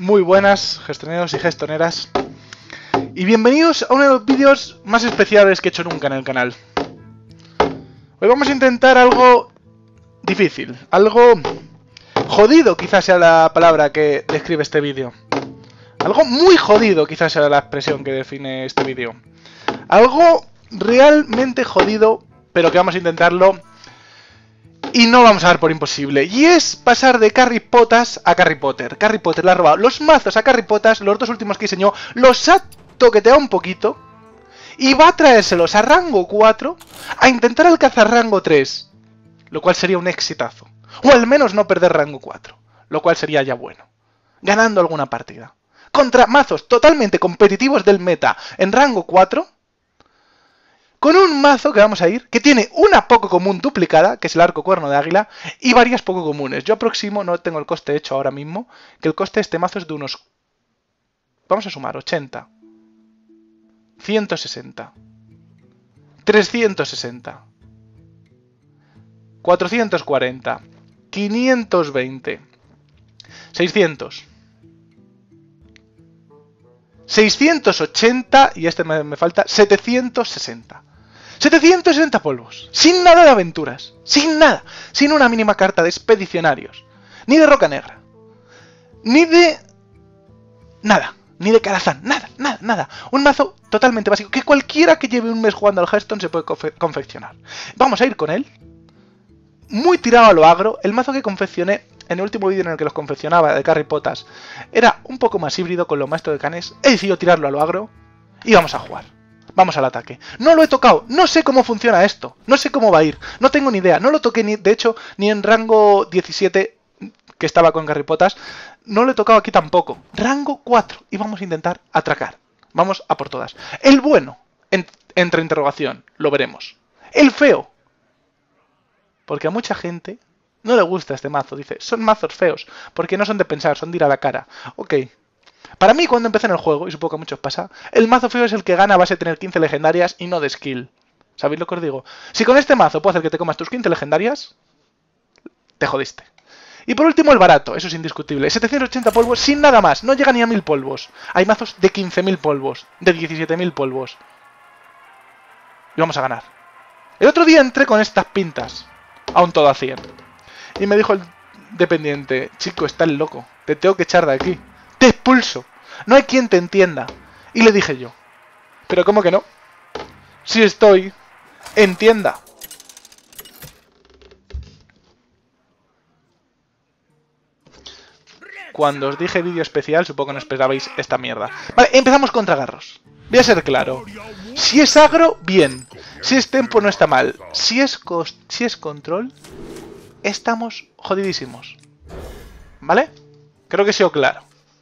Muy buenas, gestoneros y gestoneras. Y bienvenidos a uno de los vídeos más especiales que he hecho nunca en el canal. Hoy vamos a intentar algo difícil, algo jodido quizás sea la palabra que describe este vídeo. Algo muy jodido quizás sea la expresión que define este vídeo. Algo realmente jodido, pero que vamos a intentarlo y no vamos a dar por imposible. Y es pasar de Carry Potas a Carry Potter. Carry Potter le ha robado los mazos a Carry Potas, los dos últimos que diseñó, los ha toqueteado un poquito y va a traérselos a rango 4 a intentar alcanzar rango 3, lo cual sería un exitazo. O al menos no perder rango 4, lo cual sería ya bueno, ganando alguna partida. Contra mazos totalmente competitivos del meta en rango 4, con un mazo que vamos a ir, que tiene una poco común duplicada, que es el arco cuerno de águila, y varias poco comunes. Yo aproximo, no tengo el coste hecho ahora mismo, que el coste de este mazo es de unos... Vamos a sumar, 80. 160. 360. 440. 520. 600. 680 y este me falta 760. 760 polvos, sin nada de aventuras, sin nada, sin una mínima carta de expedicionarios, ni de roca negra, ni de nada, ni de Karazhan, nada. Un mazo totalmente básico que cualquiera que lleve un mes jugando al Hearthstone se puede confeccionar. Vamos a ir con él, muy tirado a lo agro. El mazo que confeccioné en el último vídeo en el que los confeccionaba de Carry Potas era un poco más híbrido con los maestros de canes. He decidido tirarlo a lo agro y vamos a jugar. Vamos al ataque. No lo he tocado, no sé cómo funciona esto, no sé cómo va a ir, no tengo ni idea, no lo toqué ni, de hecho, ni en rango 17 que estaba con Carry Potas, no lo he tocado aquí tampoco. Rango 4 y vamos a intentar atracar. Vamos a por todas. El bueno, entre interrogación, lo veremos. El feo, porque a mucha gente no le gusta este mazo, dice, son mazos feos, porque no son de pensar, son de ir a la cara. Ok. Para mí, cuando empecé en el juego, y supongo que a muchos pasa, el mazo feo es el que gana a base de tener 15 legendarias y no de skill. ¿Sabéis lo que os digo? Si con este mazo puedo hacer que te comas tus 15 legendarias, te jodiste. Y por último, el barato, eso es indiscutible. 780 polvos sin nada más, no llega ni a 1000 polvos. Hay mazos de 15.000 polvos, de 17.000 polvos. Y vamos a ganar. El otro día entré con estas pintas, a un todo a 100. Y me dijo el dependiente, chico, estás loco, te tengo que echar de aquí. ¡Te expulso! No hay quien te entienda. Y le dije yo, ¿pero cómo que no? Si estoy en tienda. Cuando os dije vídeo especial, supongo que no esperabais esta mierda. Vale, empezamos contra Garros. Voy a ser claro. Si es agro, bien. Si es tempo, no está mal. Si es control, estamos jodidísimos. ¿Vale? Creo que he sido claro.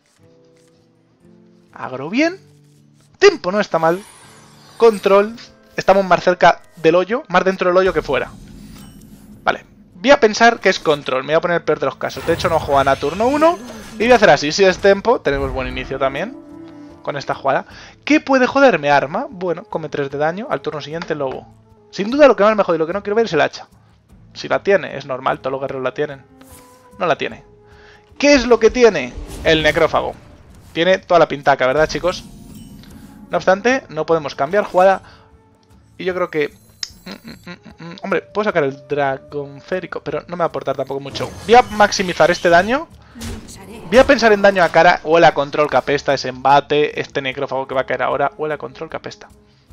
Agro bien. Tempo no está mal. Control. Estamos más cerca del hoyo. Más dentro del hoyo que fuera. Vale. Voy a pensar que es control. Me voy a poner el peor de los casos. De hecho no juegan a turno 1. Y voy a hacer así. Si es tempo, tenemos buen inicio también. Con esta jugada. ¿Qué puede joderme? Arma. Bueno, come 3 de daño. Al turno siguiente lobo. Sin duda lo que más me jode y lo que no quiero ver es el hacha. Si la tiene, es normal. Todos los guerreros la tienen. No la tiene. ¿Qué es lo que tiene? El necrófago. Tiene toda la pintaca, ¿verdad, chicos? No obstante, no podemos cambiar jugada. Y yo creo que... Hombre, puedo sacar el dragón férico, pero no me va a aportar tampoco mucho. Voy a maximizar este daño. Voy a pensar en daño a cara. Huele a control que apesta, ese embate. Este necrófago que va a caer ahora. Huele a control que apesta.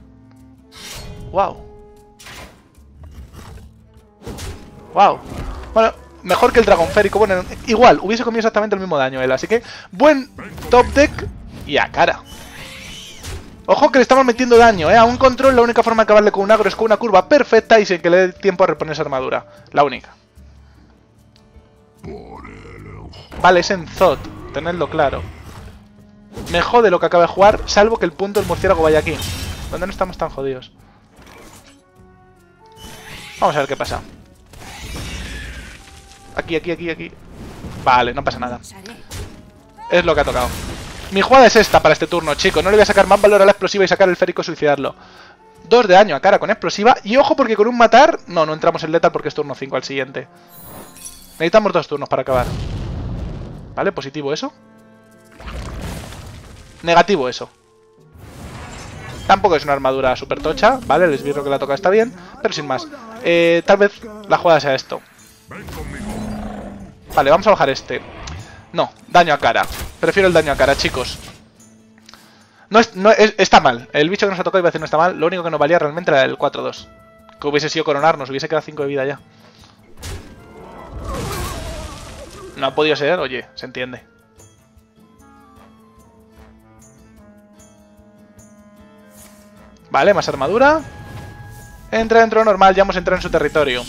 Wow. Wow. Bueno, mejor que el dragón férico. Bueno, igual, hubiese comido exactamente el mismo daño él. Así que, buen top deck y a cara. Ojo que le estamos metiendo daño, A un control la única forma de acabarle con un agro es con una curva perfecta y sin que le dé tiempo a reponer esa armadura. La única. Vale, es en Zod. Tenedlo claro. Me jode lo que acaba de jugar, salvo que el punto del murciélago vaya aquí. Donde no estamos tan jodidos. Vamos a ver qué pasa. Aquí. Vale, no pasa nada. Es lo que ha tocado. Mi jugada es esta para este turno, chicos. No le voy a sacar más valor a la explosiva y sacar el férico y suicidarlo. 2 de daño a cara con explosiva. Y ojo porque con un matar... No entramos en letal porque es turno 5 al siguiente. Necesitamos 2 turnos para acabar. Vale, positivo eso. Negativo eso. Tampoco es una armadura súper tocha, ¿vale? El esbirro que la toca está bien, pero sin más. Tal vez la jugada sea esto. Vale, vamos a bajar este. No, daño a cara. Prefiero el daño a cara, chicos. Está mal. El bicho que nos ha tocado iba a decir no está mal. Lo único que nos valía realmente era el 4-2. Que hubiese sido coronarnos, hubiese quedado 5 de vida ya. No ha podido ser, oye, se entiende. Vale, más armadura. Entra dentro de normal, ya hemos entrado en su territorio.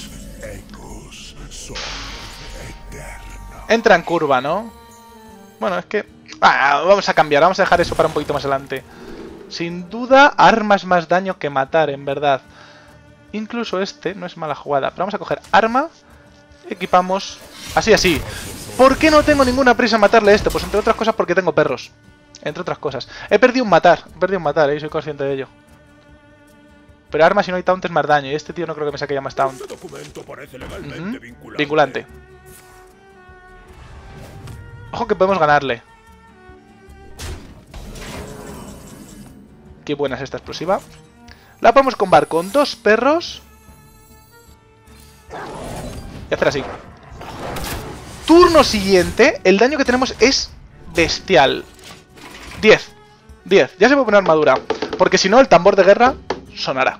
Entra en curva, ¿no? Bueno, es que... vamos a cambiar, vamos a dejar eso para un poquito más adelante. Sin duda, armas más daño que matar, en verdad. Incluso este no es mala jugada. Pero vamos a coger arma. Equipamos... Así. ¿Por qué no tengo ninguna prisa en matarle a este? Pues entre otras cosas porque tengo perros. Entre otras cosas. He perdido un matar, soy consciente de ello. Pero arma si no hay taunt es más daño. Y este tío no creo que me saque ya más taunt. Vinculante. Ojo que podemos ganarle. Qué buena es esta explosiva. La podemos combar con 2 perros. Y hacer así. Turno siguiente, el daño que tenemos es bestial. 10. Ya se puede poner armadura. Porque si no, el tambor de guerra sonará.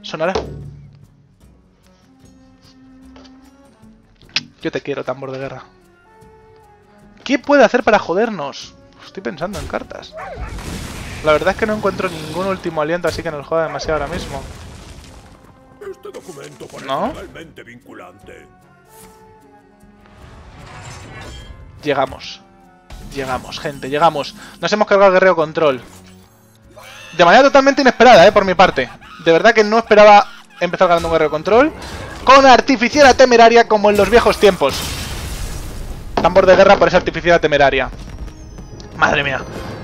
Yo te quiero, tambor de guerra. ¿Qué puede hacer para jodernos? Estoy pensando en cartas. La verdad es que no encuentro ningún último aliento, así que nos joda demasiado ahora mismo. Este documento parece legalmente vinculante. Llegamos, gente, llegamos. Nos hemos cargado el guerrero control. De manera totalmente inesperada, por mi parte. De verdad que no esperaba empezar ganando un guerrero control con artificiera temeraria como en los viejos tiempos. Tambor de guerra por esa artificiera temeraria. Madre mía.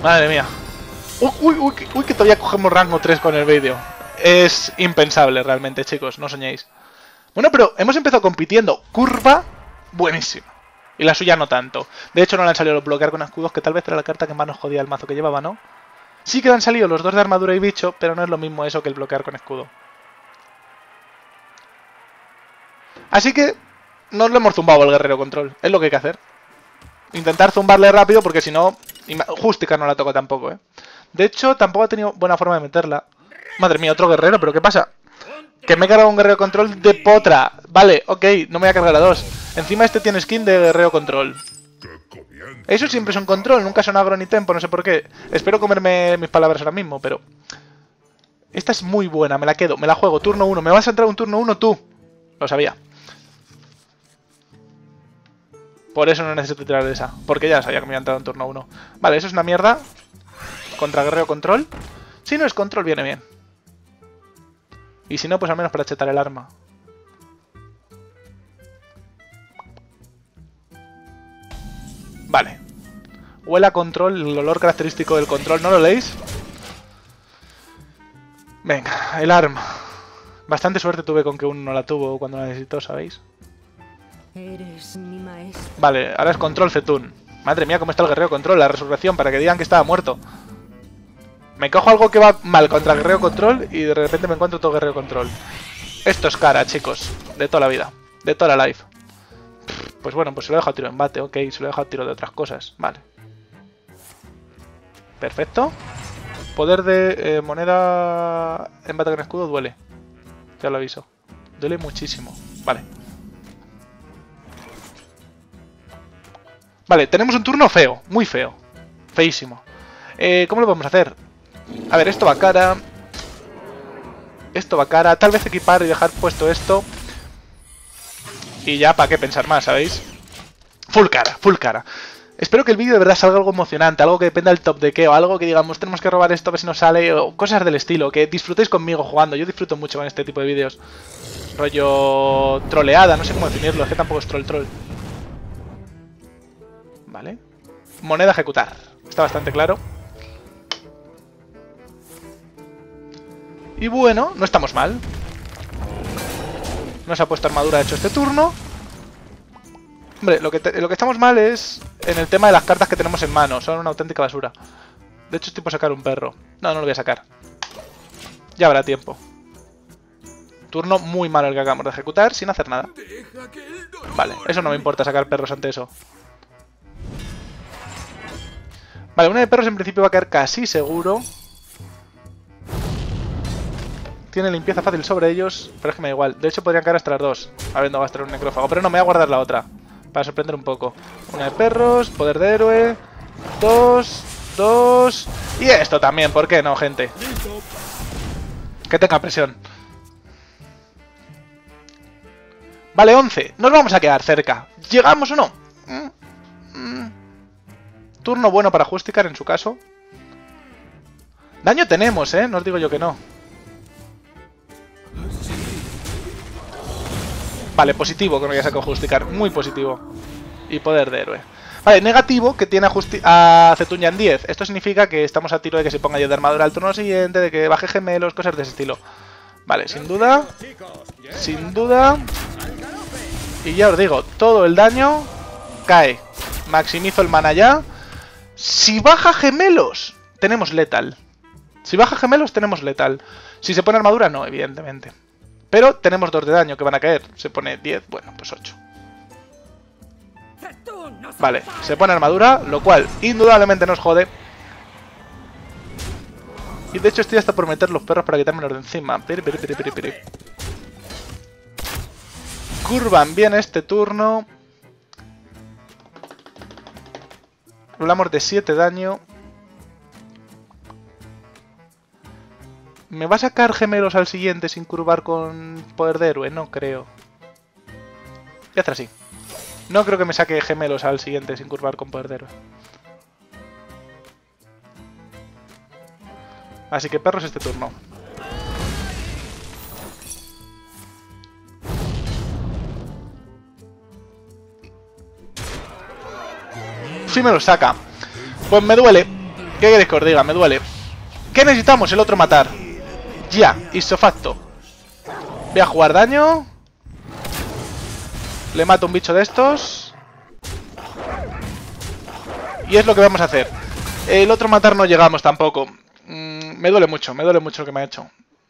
Uy, que todavía cogemos rango 3 con el vídeo. Es impensable realmente, chicos, no soñéis. Bueno, pero hemos empezado compitiendo. Curva, buenísima. Y la suya no tanto. De hecho, no le han salido los bloquear con escudos, que tal vez era la carta que más nos jodía el mazo que llevaba, ¿no? Sí que le han salido los 2 de armadura y bicho, pero no es lo mismo eso que el bloquear con escudo. Así que nos lo hemos zumbado el guerrero control. Es lo que hay que hacer. Intentar zumbarle rápido, porque si no... Justica no la toco tampoco, ¿eh? De hecho, tampoco ha tenido buena forma de meterla. Madre mía, otro guerrero, ¿pero qué pasa? Que me he cargado un guerrero control de potra. Vale, ok, no me voy a cargar a 2. Encima este tiene skin de guerrero control. Eso siempre es un control, nunca son agro ni tempo, no sé por qué. Espero comerme mis palabras ahora mismo, pero... Esta es muy buena, me la quedo, me la juego. Turno 1, ¿me vas a entrar un turno 1 tú? Lo sabía. Por eso no necesito tirar de esa, porque ya sabía que me iba a entrar en turno 1. Vale, eso es una mierda. Contra guerrero control. Si no es control, viene bien. Y si no, pues al menos para chetar el arma. Vale. Huele a control, el olor característico del control, ¿no lo leéis? Venga, el arma. Bastante suerte tuve con que uno no la tuvo cuando la necesitó, ¿sabéis? Eres mi maestro. Vale, ahora es control Zetun. Madre mía, cómo está el guerrero control, la resurrección, para que digan que estaba muerto. Me cojo algo que va mal contra guerrero control y de repente me encuentro todo guerrero control. Esto es cara, chicos. De toda la vida. De toda la life. Pues bueno, pues se lo he dejado tiro de embate, ok. Se lo he dejado tiro de otras cosas. Vale. Perfecto. Poder de moneda embate con escudo duele. Ya lo aviso. Duele muchísimo. Vale. Vale, tenemos un turno feo. Muy feo. Feísimo. ¿Cómo lo podemos hacer? A ver, esto va cara. Esto va cara. Tal vez equipar y dejar puesto esto. Y ya, ¿para qué pensar más, sabéis? Full cara, full cara. Espero que el vídeo de verdad salga algo emocionante, algo que dependa del top de qué, o algo que digamos, tenemos que robar esto a ver si nos sale, o cosas del estilo, que disfrutéis conmigo jugando. Yo disfruto mucho con este tipo de vídeos. Rollo troleada, no sé cómo definirlo, es que tampoco es troll. Vale. Moneda a ejecutar. Está bastante claro. Y bueno, no estamos mal. No se ha puesto armadura hecho este turno. Hombre, lo que estamos mal es en el tema de las cartas que tenemos en mano. Son una auténtica basura. De hecho, estoy por sacar un perro. No, no lo voy a sacar. Ya habrá tiempo. Turno muy malo el que acabamos de ejecutar, sin hacer nada. Vale, eso no me importa sacar perros ante eso. Vale, una de perros en principio va a caer casi seguro. Tiene limpieza fácil sobre ellos, pero es que me da igual. De hecho, podrían caer hasta las dos, habiendo gastado un necrófago. Pero no, me voy a guardar la otra, para sorprender un poco. Una de perros, poder de héroe. Dos. Y esto también, ¿por qué no, gente? Que tenga presión. Vale, 11. Nos vamos a quedar cerca. ¿Llegamos o no? Turno bueno para Justicar en su caso. Daño tenemos, ¿eh? No os digo yo que no. Vale, positivo con lo que saco Justicar. Muy positivo. Y poder de héroe. Vale, negativo que tiene a Zetun en 10. Esto significa que estamos a tiro de que se ponga 10 de armadura al turno siguiente, de que baje gemelos, cosas de ese estilo. Vale, sin duda. Sin duda. Y ya os digo, todo el daño cae. Maximizo el mana ya. Si baja gemelos, tenemos letal. Si baja gemelos, tenemos letal. Si se pone armadura, no, evidentemente. Pero tenemos 2 de daño que van a caer. Se pone 10, bueno, pues 8. Vale, se pone armadura, lo cual indudablemente nos jode. Y de hecho estoy hasta por meter los perros para quitármelos de encima. Curvan bien este turno. Hablamos de 7 daño. ¿Me va a sacar gemelos al siguiente sin curvar con poder de héroe? No creo. Y hacer así. No creo que me saque gemelos al siguiente sin curvar con poder de héroe. Así que perros este turno. Sí me lo saca. Pues me duele. ¿Qué queréis que os diga? Me duele. ¿Qué necesitamos? El otro matar. Ya, ipso facto. Voy a jugar daño. Le mato un bicho de estos. Y es lo que vamos a hacer. El otro matar no llegamos tampoco. Me duele mucho lo que me ha hecho.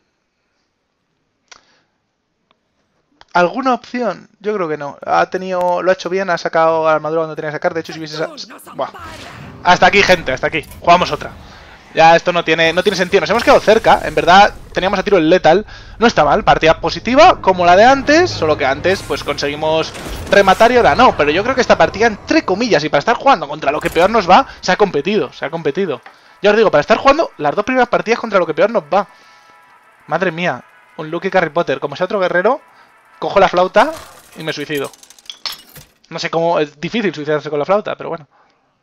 ¿Alguna opción? Yo creo que no. Lo ha hecho bien, ha sacado la armadura donde tenía que sacar. De hecho, si hubiese... Buah. Hasta aquí, gente, hasta aquí. Jugamos otra. Ya esto no tiene sentido. Nos hemos quedado cerca. En verdad, teníamos a tiro el letal. No está mal. Partida positiva, como la de antes. Solo que antes, pues conseguimos rematar y ahora no. Pero yo creo que esta partida, entre comillas, y para estar jugando contra lo que peor nos va, se ha competido. Ya os digo, para estar jugando las 2 primeras partidas contra lo que peor nos va. Madre mía. Un Luke y Harry Potter. Como sea otro guerrero, cojo la flauta y me suicido. No sé cómo... Es difícil suicidarse con la flauta, pero bueno.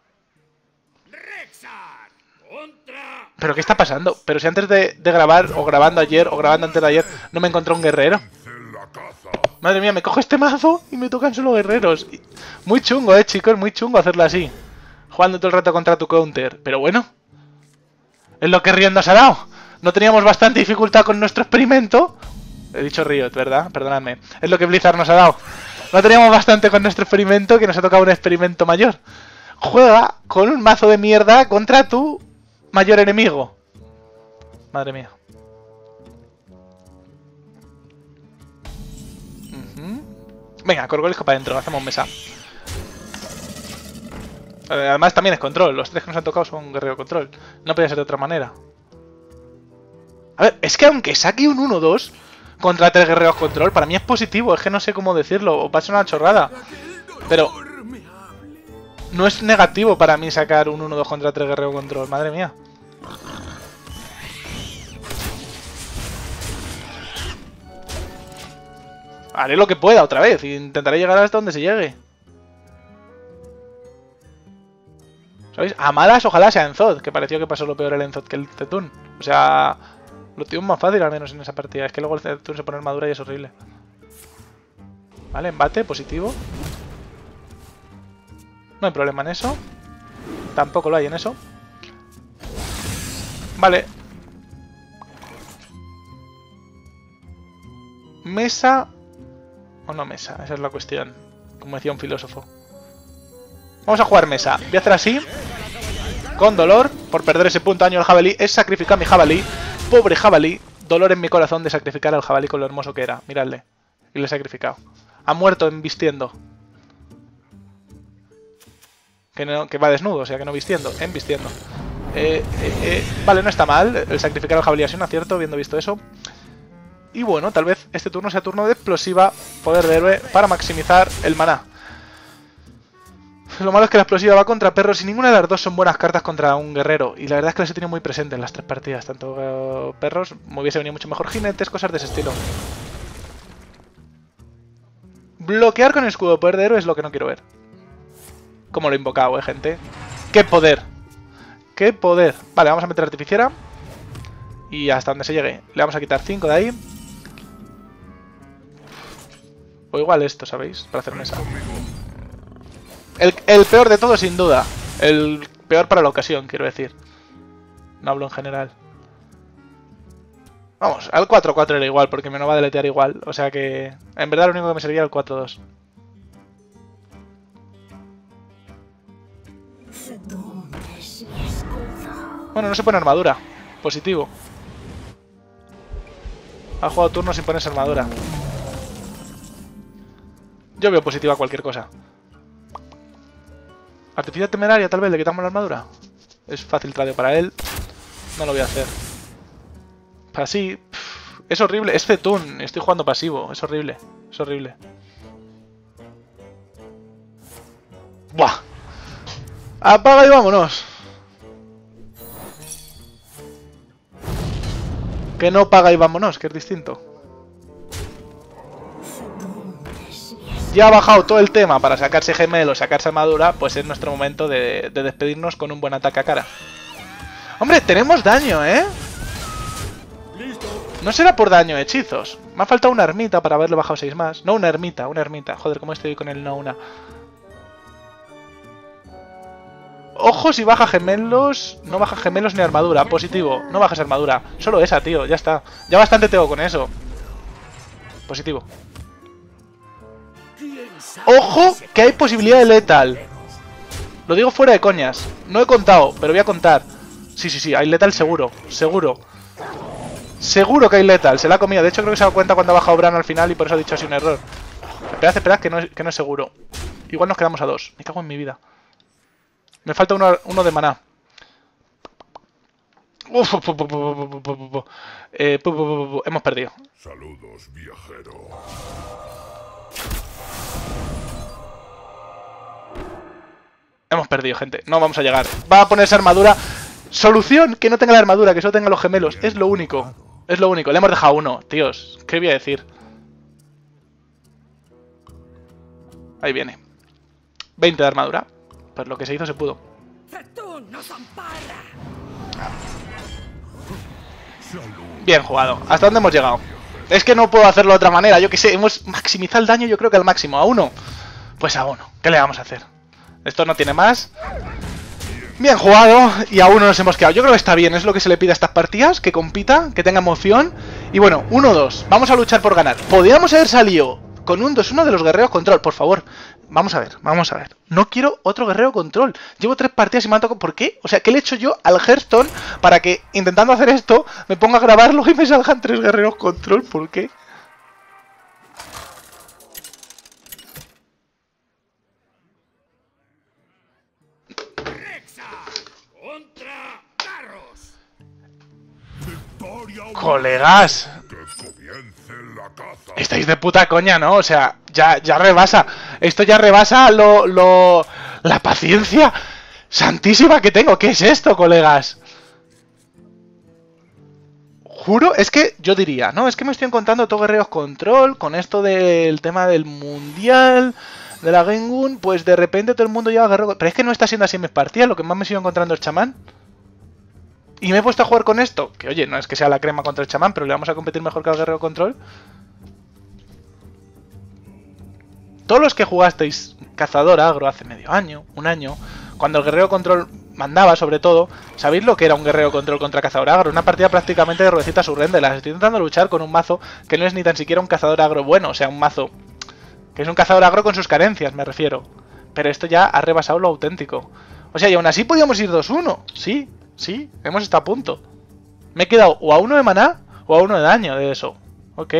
¿Pero qué está pasando? Pero si antes de grabar, o grabando ayer, o grabando antes de ayer, no me encontré un guerrero. Madre mía, me cojo este mazo y me tocan solo guerreros. Muy chungo, chicos, muy chungo hacerlo así. Jugando todo el rato contra tu counter. Pero bueno. Es lo que Riot nos ha dado. No teníamos bastante dificultad con nuestro experimento. He dicho Riot, ¿verdad? Perdonadme. Es lo que Blizzard nos ha dado. No teníamos bastante con nuestro experimento, que nos ha tocado un experimento mayor. Juega con un mazo de mierda contra tu mayor enemigo. Madre mía. Venga, Corgolisco para adentro, hacemos mesa. Además también es control. Los 3 que nos han tocado son guerrero control. No podía ser de otra manera. A ver, es que aunque saque un 1-2 contra 3 guerreros control, para mí es positivo. Es que no sé cómo decirlo. O pasa una chorrada. Pero no es negativo para mí sacar un 1-2 contra 3 guerreros control. Madre mía. Haré lo que pueda otra vez. E intentaré llegar hasta donde se llegue. ¿Sabéis? A malas ojalá sea Enzod, que pareció que pasó lo peor el Enzod que el Zetun. O sea, lo tuvo más fácil al menos en esa partida. Es que luego el Zetun se pone armadura y es horrible. Vale, embate, positivo. No hay problema en eso. Tampoco lo hay en eso. Vale. Mesa o no mesa, esa es la cuestión. Como decía un filósofo. Vamos a jugar mesa. Voy a hacer así. con dolor por perder ese punto daño al jabalí. Es sacrificar mi jabalí. Pobre jabalí. Dolor en mi corazón de sacrificar al jabalí con lo hermoso que era. Miradle. Y le he sacrificado. Ha muerto embistiendo. Que va desnudo, o sea que no vistiendo. Embistiendo. Vale, no está mal el sacrificar al jabalí, ha sido un acierto, viendo visto eso. Y bueno, tal vez este turno sea turno de explosiva, poder de héroe, para maximizar el maná. Lo malo es que la explosiva va contra perros y ninguna de las dos son buenas cartas contra un guerrero. Y la verdad es que las he tenido muy presentes en las 3 partidas. Tanto perros, me hubiese venido mucho mejor jinetes, cosas de ese estilo. Bloquear con el escudo de poder de héroe es lo que no quiero ver. Como lo he invocado, gente. ¡Qué poder! ¡Qué poder! Vale, vamos a meter artificiera. Y hasta donde se llegue. Le vamos a quitar 5 de ahí. O igual esto, ¿sabéis? Para hacer mesa. El peor de todo, sin duda. El peor para la ocasión, quiero decir. No hablo en general. Vamos, al 4-4 era igual, porque me no va a deletear igual. O sea que, en verdad, lo único que me servía era el 4-2. Bueno, no se pone armadura. Positivo. Ha jugado turno sin ponerse armadura. Yo veo positiva cualquier cosa. Artificial temeraria, tal vez, le quitamos la armadura. Es fácil tradeo para él. No lo voy a hacer. Así. Es horrible. Es Zetun. Estoy jugando pasivo. Es horrible. Es horrible. ¡Buah! Apaga y vámonos. Que no paga y vámonos, que es distinto. Ya ha bajado todo el tema para sacarse gemelo, sacarse armadura, pues es nuestro momento de despedirnos con un buen ataque a cara. ¡Hombre, tenemos daño, eh! No será por daño, hechizos. Me ha faltado una ermita para haberle bajado 6 más. No, una ermita, una ermita. Joder, cómo estoy con el no una. Ojo si baja gemelos. No baja gemelos ni armadura. Positivo. No bajas armadura. Solo esa, tío. Ya está. Ya bastante tengo con eso. Positivo. Ojo que hay posibilidad de letal. Lo digo fuera de coñas. No he contado, pero voy a contar. Sí, hay letal seguro. Seguro. Seguro que hay letal. Se la ha comido. De hecho creo que se ha dado cuenta cuando ha bajado Bran al final y por eso ha dicho así un error. Esperad que no es seguro. Igual nos quedamos a 2. Me cago en mi vida. Me falta uno de maná. Hemos perdido. Saludos, viajero. Hemos perdido, gente. No vamos a llegar. Va a ponerse armadura. Solución, que no tenga la armadura, que solo tenga los gemelos. Es lo único. Es lo único. Le hemos dejado uno. Tíos, ¿qué voy a decir? Ahí viene. 20 de armadura. Pues lo que se hizo se pudo. Bien jugado. ¿Hasta dónde hemos llegado? Es que no puedo hacerlo de otra manera. Yo que sé, hemos maximizado el daño yo creo que al máximo. ¿A 1? Pues a 1. ¿Qué le vamos a hacer? Esto no tiene más. Bien jugado. Y a 1 nos hemos quedado. Yo creo que está bien. Es lo que se le pide a estas partidas. Que compita, que tenga emoción. Y bueno, 1-2. Vamos a luchar por ganar. Podríamos haber salido con un 2-1 de los guerreros control. Por favor. Vamos a ver. No quiero otro guerrero control. Llevo 3 partidas y me han tocado... ¿Por qué? O sea, ¿qué le he hecho yo al Hearthstone para que, intentando hacer esto, me ponga a grabarlo y me salgan 3 guerreros control? ¿Por qué? Colegas, estáis de puta coña, ¿no? O sea, ya rebasa. Esto ya rebasa la paciencia santísima que tengo. ¿Qué es esto, colegas? Juro, es que yo diría, ¿no? Es que me estoy encontrando todo guerreros control con esto del tema del mundial, de la Gengun. Pues de repente todo el mundo lleva guerrero. Pero es que no está siendo así en mis partidas. Lo que más me sigo encontrando es chamán. Y me he puesto a jugar con esto. Que oye, no es que sea la crema contra el chamán, pero le vamos a competir mejor que al guerrero control. Todos los que jugasteis cazador agro hace medio año, un año, cuando el guerrero control mandaba sobre todo, sabéis lo que era un guerrero control contra cazador agro. Una partida prácticamente de ruedecitas surrendelas. Estoy intentando luchar con un mazo que no es ni tan siquiera un cazador agro bueno. O sea, un mazo que es un cazador agro con sus carencias, me refiero. Pero esto ya ha rebasado lo auténtico. O sea, y aún así podíamos ir 2-1. Sí, sí, hemos estado a punto. Me he quedado o a 1 de maná o a 1 de daño de eso. Ok.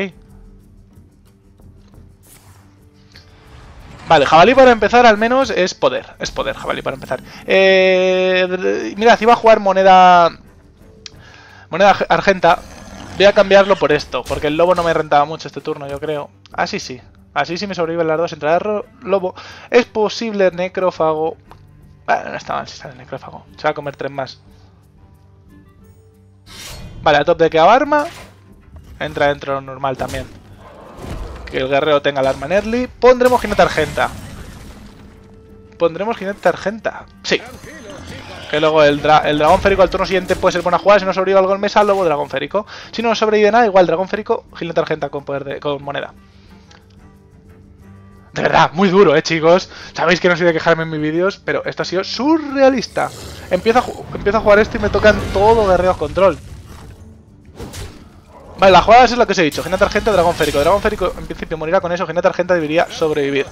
Vale, jabalí para empezar al menos es poder. Es poder, jabalí para empezar. Mira, si iba a jugar moneda argenta, voy a cambiarlo por esto, porque el lobo no me rentaba mucho este turno, yo creo. Así sí. Así sí me sobreviven las dos. Entrar lobo. Es posible necrófago. Bueno, no está mal si sale necrófago. Se va a comer 3 más. Vale, a top de que haga arma. Entra dentro de lo normal también. Que el guerrero tenga el arma en early. Pondremos jinete argenta. Pondremos jinete argenta. Sí. Que luego el dragón férico al turno siguiente puede ser buena jugada. Si no sobrevive algo en mesa, luego dragón férico. Si no sobrevive nada, igual dragón férico, jinete argenta con moneda. De verdad, muy duro, chicos. Sabéis que no soy de quejarme en mis vídeos, pero esto ha sido surrealista. Empiezo a jugar esto y me tocan todo guerreros control. Vale, la jugada es lo que os he dicho. Jinete argenta, dragón férico. Dragón férico en principio morirá con eso. Jinete argenta debería sobrevivir.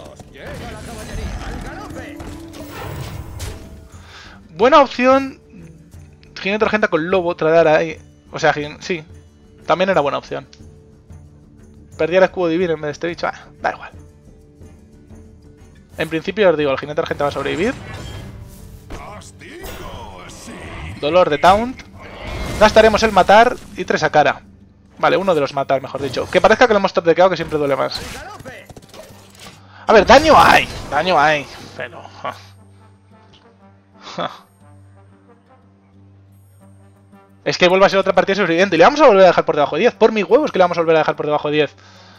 Buena opción. Jinete argenta con lobo, traer ahí. O sea, sí. También era buena opción. Perdí el escudo divino en vez de este bicho. Da igual. En principio os digo, el jinete argenta va a sobrevivir. Dolor de taunt. Gastaremos el matar y 3 a cara. Vale, uno de los matar, mejor dicho. Que parezca que lo hemos top deckado, que siempre duele más. A ver, daño hay. Daño hay. Pero... Es que vuelve a ser otra partida sobreviviente. Y le vamos a volver a dejar por debajo de 10. Por mis huevos que le vamos a volver a dejar por debajo de 10.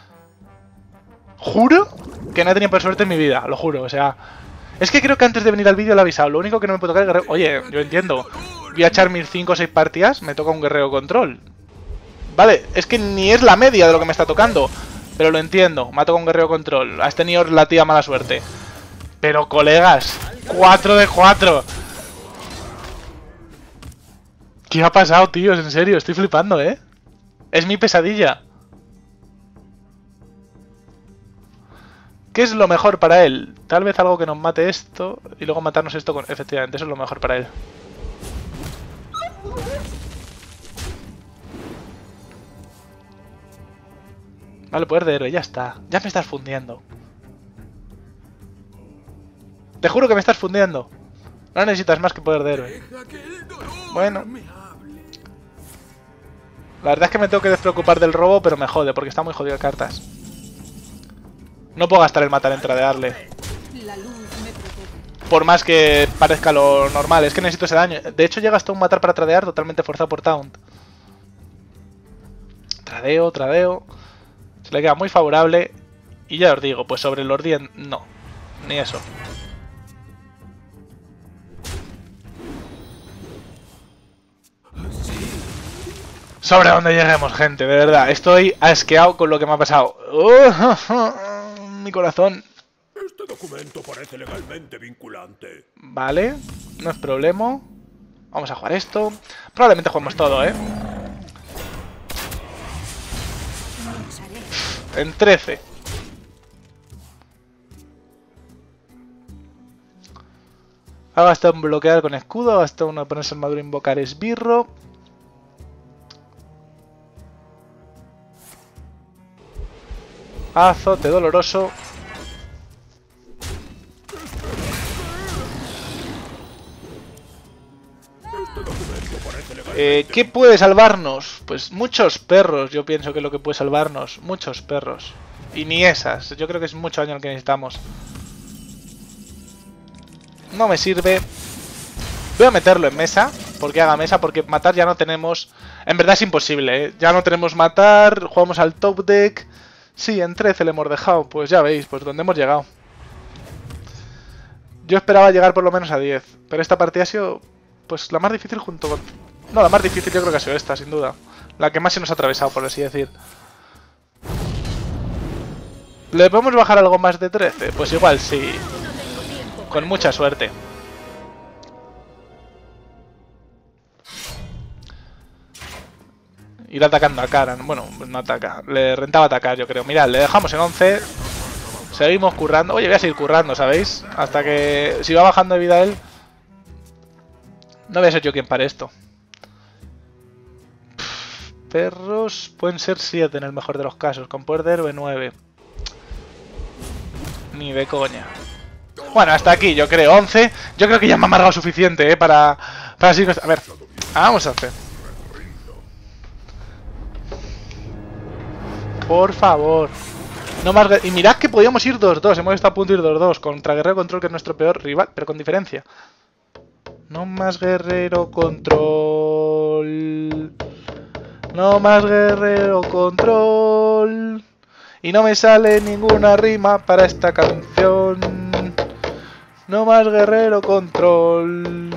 Juro que no he tenido por suerte en mi vida. Lo juro, o sea... Es que creo que antes de venir al vídeo lo he avisado. Lo único que no me puede tocar es guerrero... Oye, yo entiendo. Voy a echar mis 5 o 6 partidas. Me toca un guerrero control. Vale, es que ni es la media de lo que me está tocando. Pero lo entiendo. Me ha tocado un guerrero control. Has tenido relativa mala suerte. Pero, colegas, 4 de 4. ¿Qué ha pasado, tíos? En serio, estoy flipando, ¿eh? Es mi pesadilla. ¿Qué es lo mejor para él? Tal vez algo que nos mate esto y luego matarnos esto con... Efectivamente, eso es lo mejor para él. Vale, poder de héroe, ya está. Ya me estás fundiendo. Te juro que me estás fundiendo. No necesitas más que poder de héroe. Bueno. La verdad es que me tengo que despreocupar del robo, pero me jode, porque está muy jodido de cartas. No puedo gastar el matar en tradearle. Por más que parezca lo normal, es que necesito ese daño. De hecho, llega hasta un matar para tradear totalmente forzado por taunt. Tradeo, tradeo. Se le queda muy favorable. Y ya os digo, pues sobre el Lord 10, no. Ni eso. Sobre donde lleguemos, gente, de verdad. Estoy asqueado con lo que me ha pasado. Mi corazón. Este documento parece legalmente vinculante. Vale, no es problema. Vamos a jugar esto. Probablemente juguemos todo, ¿eh? En 13. Ha gastado un bloquear con escudo. Ha gastado uno de ponerse armadura e invocar esbirro. Azote doloroso. ¿Qué puede salvarnos? Pues muchos perros, yo pienso que es lo que puede salvarnos. Muchos perros. Y ni esas. Yo creo que es mucho daño el que necesitamos. No me sirve. Voy a meterlo en mesa. Porque haga mesa, porque matar ya no tenemos... En verdad es imposible, ¿eh? Ya no tenemos matar. Jugamos al top deck. Sí, en 13 le hemos dejado. Pues ya veis, pues donde hemos llegado. Yo esperaba llegar por lo menos a 10. Pero esta partida ha sido... Pues la más difícil junto con... No, la más difícil yo creo que ha sido esta, sin duda. La que más se nos ha atravesado, por así decir. ¿Le podemos bajar algo más de 13? Pues igual sí. Con mucha suerte. Ir atacando a cara. Bueno, no ataca. Le rentaba atacar, yo creo. Mirad, le dejamos en 11. Seguimos currando. Oye, voy a seguir currando, ¿sabéis? Hasta que... Si va bajando de vida él... No voy a ser yo quien pare esto. Perros pueden ser 7 en el mejor de los casos. Con poder de héroe 9. Ni de coña. Bueno, hasta aquí, yo creo. 11. Yo creo que ya me ha amargado suficiente, para seguir. A ver, vamos a hacer. Por favor. No más. Y mirad que podíamos ir 2-2. Hemos estado a punto de ir 2-2. Contra Guerrero Control, que es nuestro peor rival, pero con diferencia. No más Guerrero Control. No más Guerrero Control. Y no me sale ninguna rima para esta canción. No más Guerrero Control.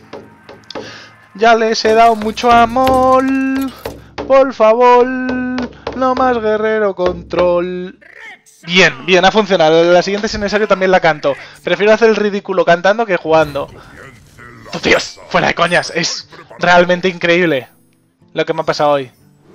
Ya les he dado mucho amor. Por favor. No más Guerrero Control. Bien, bien, ha funcionado. La siguiente, si es necesario, también la canto. Prefiero hacer el ridículo cantando que jugando. ¡Oh, Dios! Fuera de coñas. Es realmente increíble lo que me ha pasado hoy.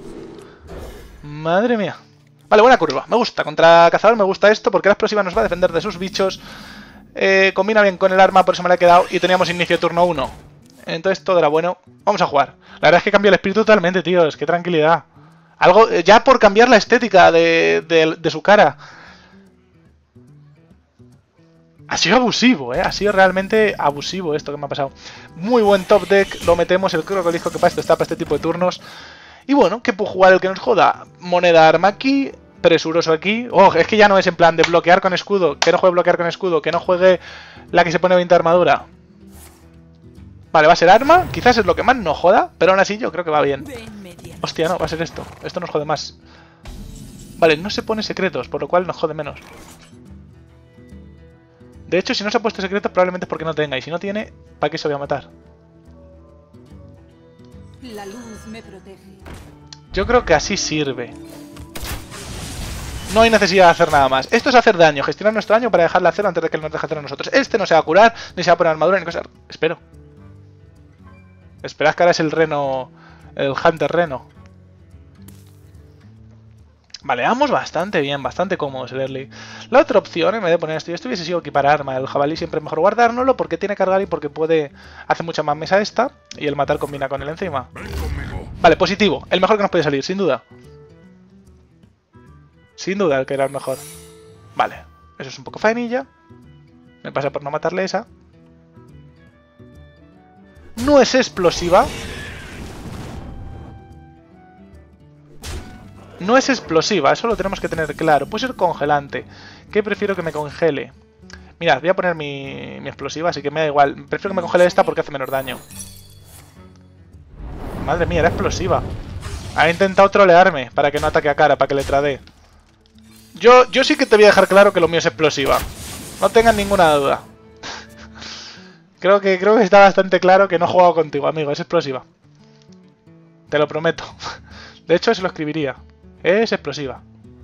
Madre mía. Vale, buena curva. Me gusta. Contra cazador me gusta esto porque la explosiva nos va a defender de sus bichos. Combina bien con el arma, por eso me la he quedado. Y teníamos inicio de turno 1. Entonces todo era bueno. Vamos a jugar. La verdad es que cambia el espíritu totalmente, tíos. Qué tranquilidad. Algo, ya por cambiar la estética de su cara. Ha sido abusivo, ha sido realmente abusivo esto que me ha pasado. Muy buen top deck, lo metemos, el creo que dijo que para esto está para este tipo de turnos. Y bueno, ¿qué puedo jugar el que nos joda? Moneda arma aquí, presuroso aquí. Oh, es que ya no es en plan de bloquear con escudo, que no juegue bloquear con escudo, que no juegue la que se pone 20 armadura. Vale, va a ser arma, quizás es lo que más nos joda, pero aún así yo creo que va bien. Hostia, no, va a ser esto, esto nos jode más. Vale, no se pone secretos, por lo cual nos jode menos. De hecho, si no se ha puesto secretos probablemente es porque no tenga, y si no tiene, ¿para qué se voy a matar? La luz me protege. Yo creo que así sirve. No hay necesidad de hacer nada más. Esto es hacer daño, gestionar nuestro daño para dejarle hacer antes de que él nos deje hacer a nosotros. Este no se va a curar, ni se va a poner armadura, ni cosas. Espero. Esperad que ahora es el reno. El Hunter Reno. Vale, vamos bastante bien, bastante cómodos el early. La otra opción, en vez de poner esto, yo hubiese sido equipar arma. El jabalí siempre es mejor guardárnoslo porque tiene cargar y porque puede... Hace mucha más mesa esta y el matar combina con él encima. Vale, positivo. El mejor que nos puede salir, sin duda. Sin duda el que era el mejor. Vale, eso es un poco faenilla. Me pasa por no matarle esa. No es explosiva. No es explosiva, eso lo tenemos que tener claro. Puede ser congelante. ¿Qué prefiero que me congele? Mirad, voy a poner mi explosiva, así que me da igual. Prefiero que me congele esta porque hace menos daño. Madre mía, era explosiva. Ha intentado trolearme para que no ataque a cara, para que le tradee. Yo sí que te voy a dejar claro que lo mío es explosiva. No tengan ninguna duda. Creo que está bastante claro que no he jugado contigo, amigo. Es explosiva. Te lo prometo. De hecho, se lo escribiría. Es explosiva.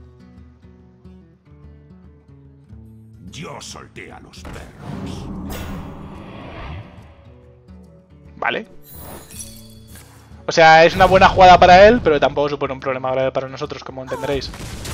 Yo solté a los perros. Vale. O sea, es una buena jugada para él, pero tampoco supone un problema grave para nosotros, como entenderéis.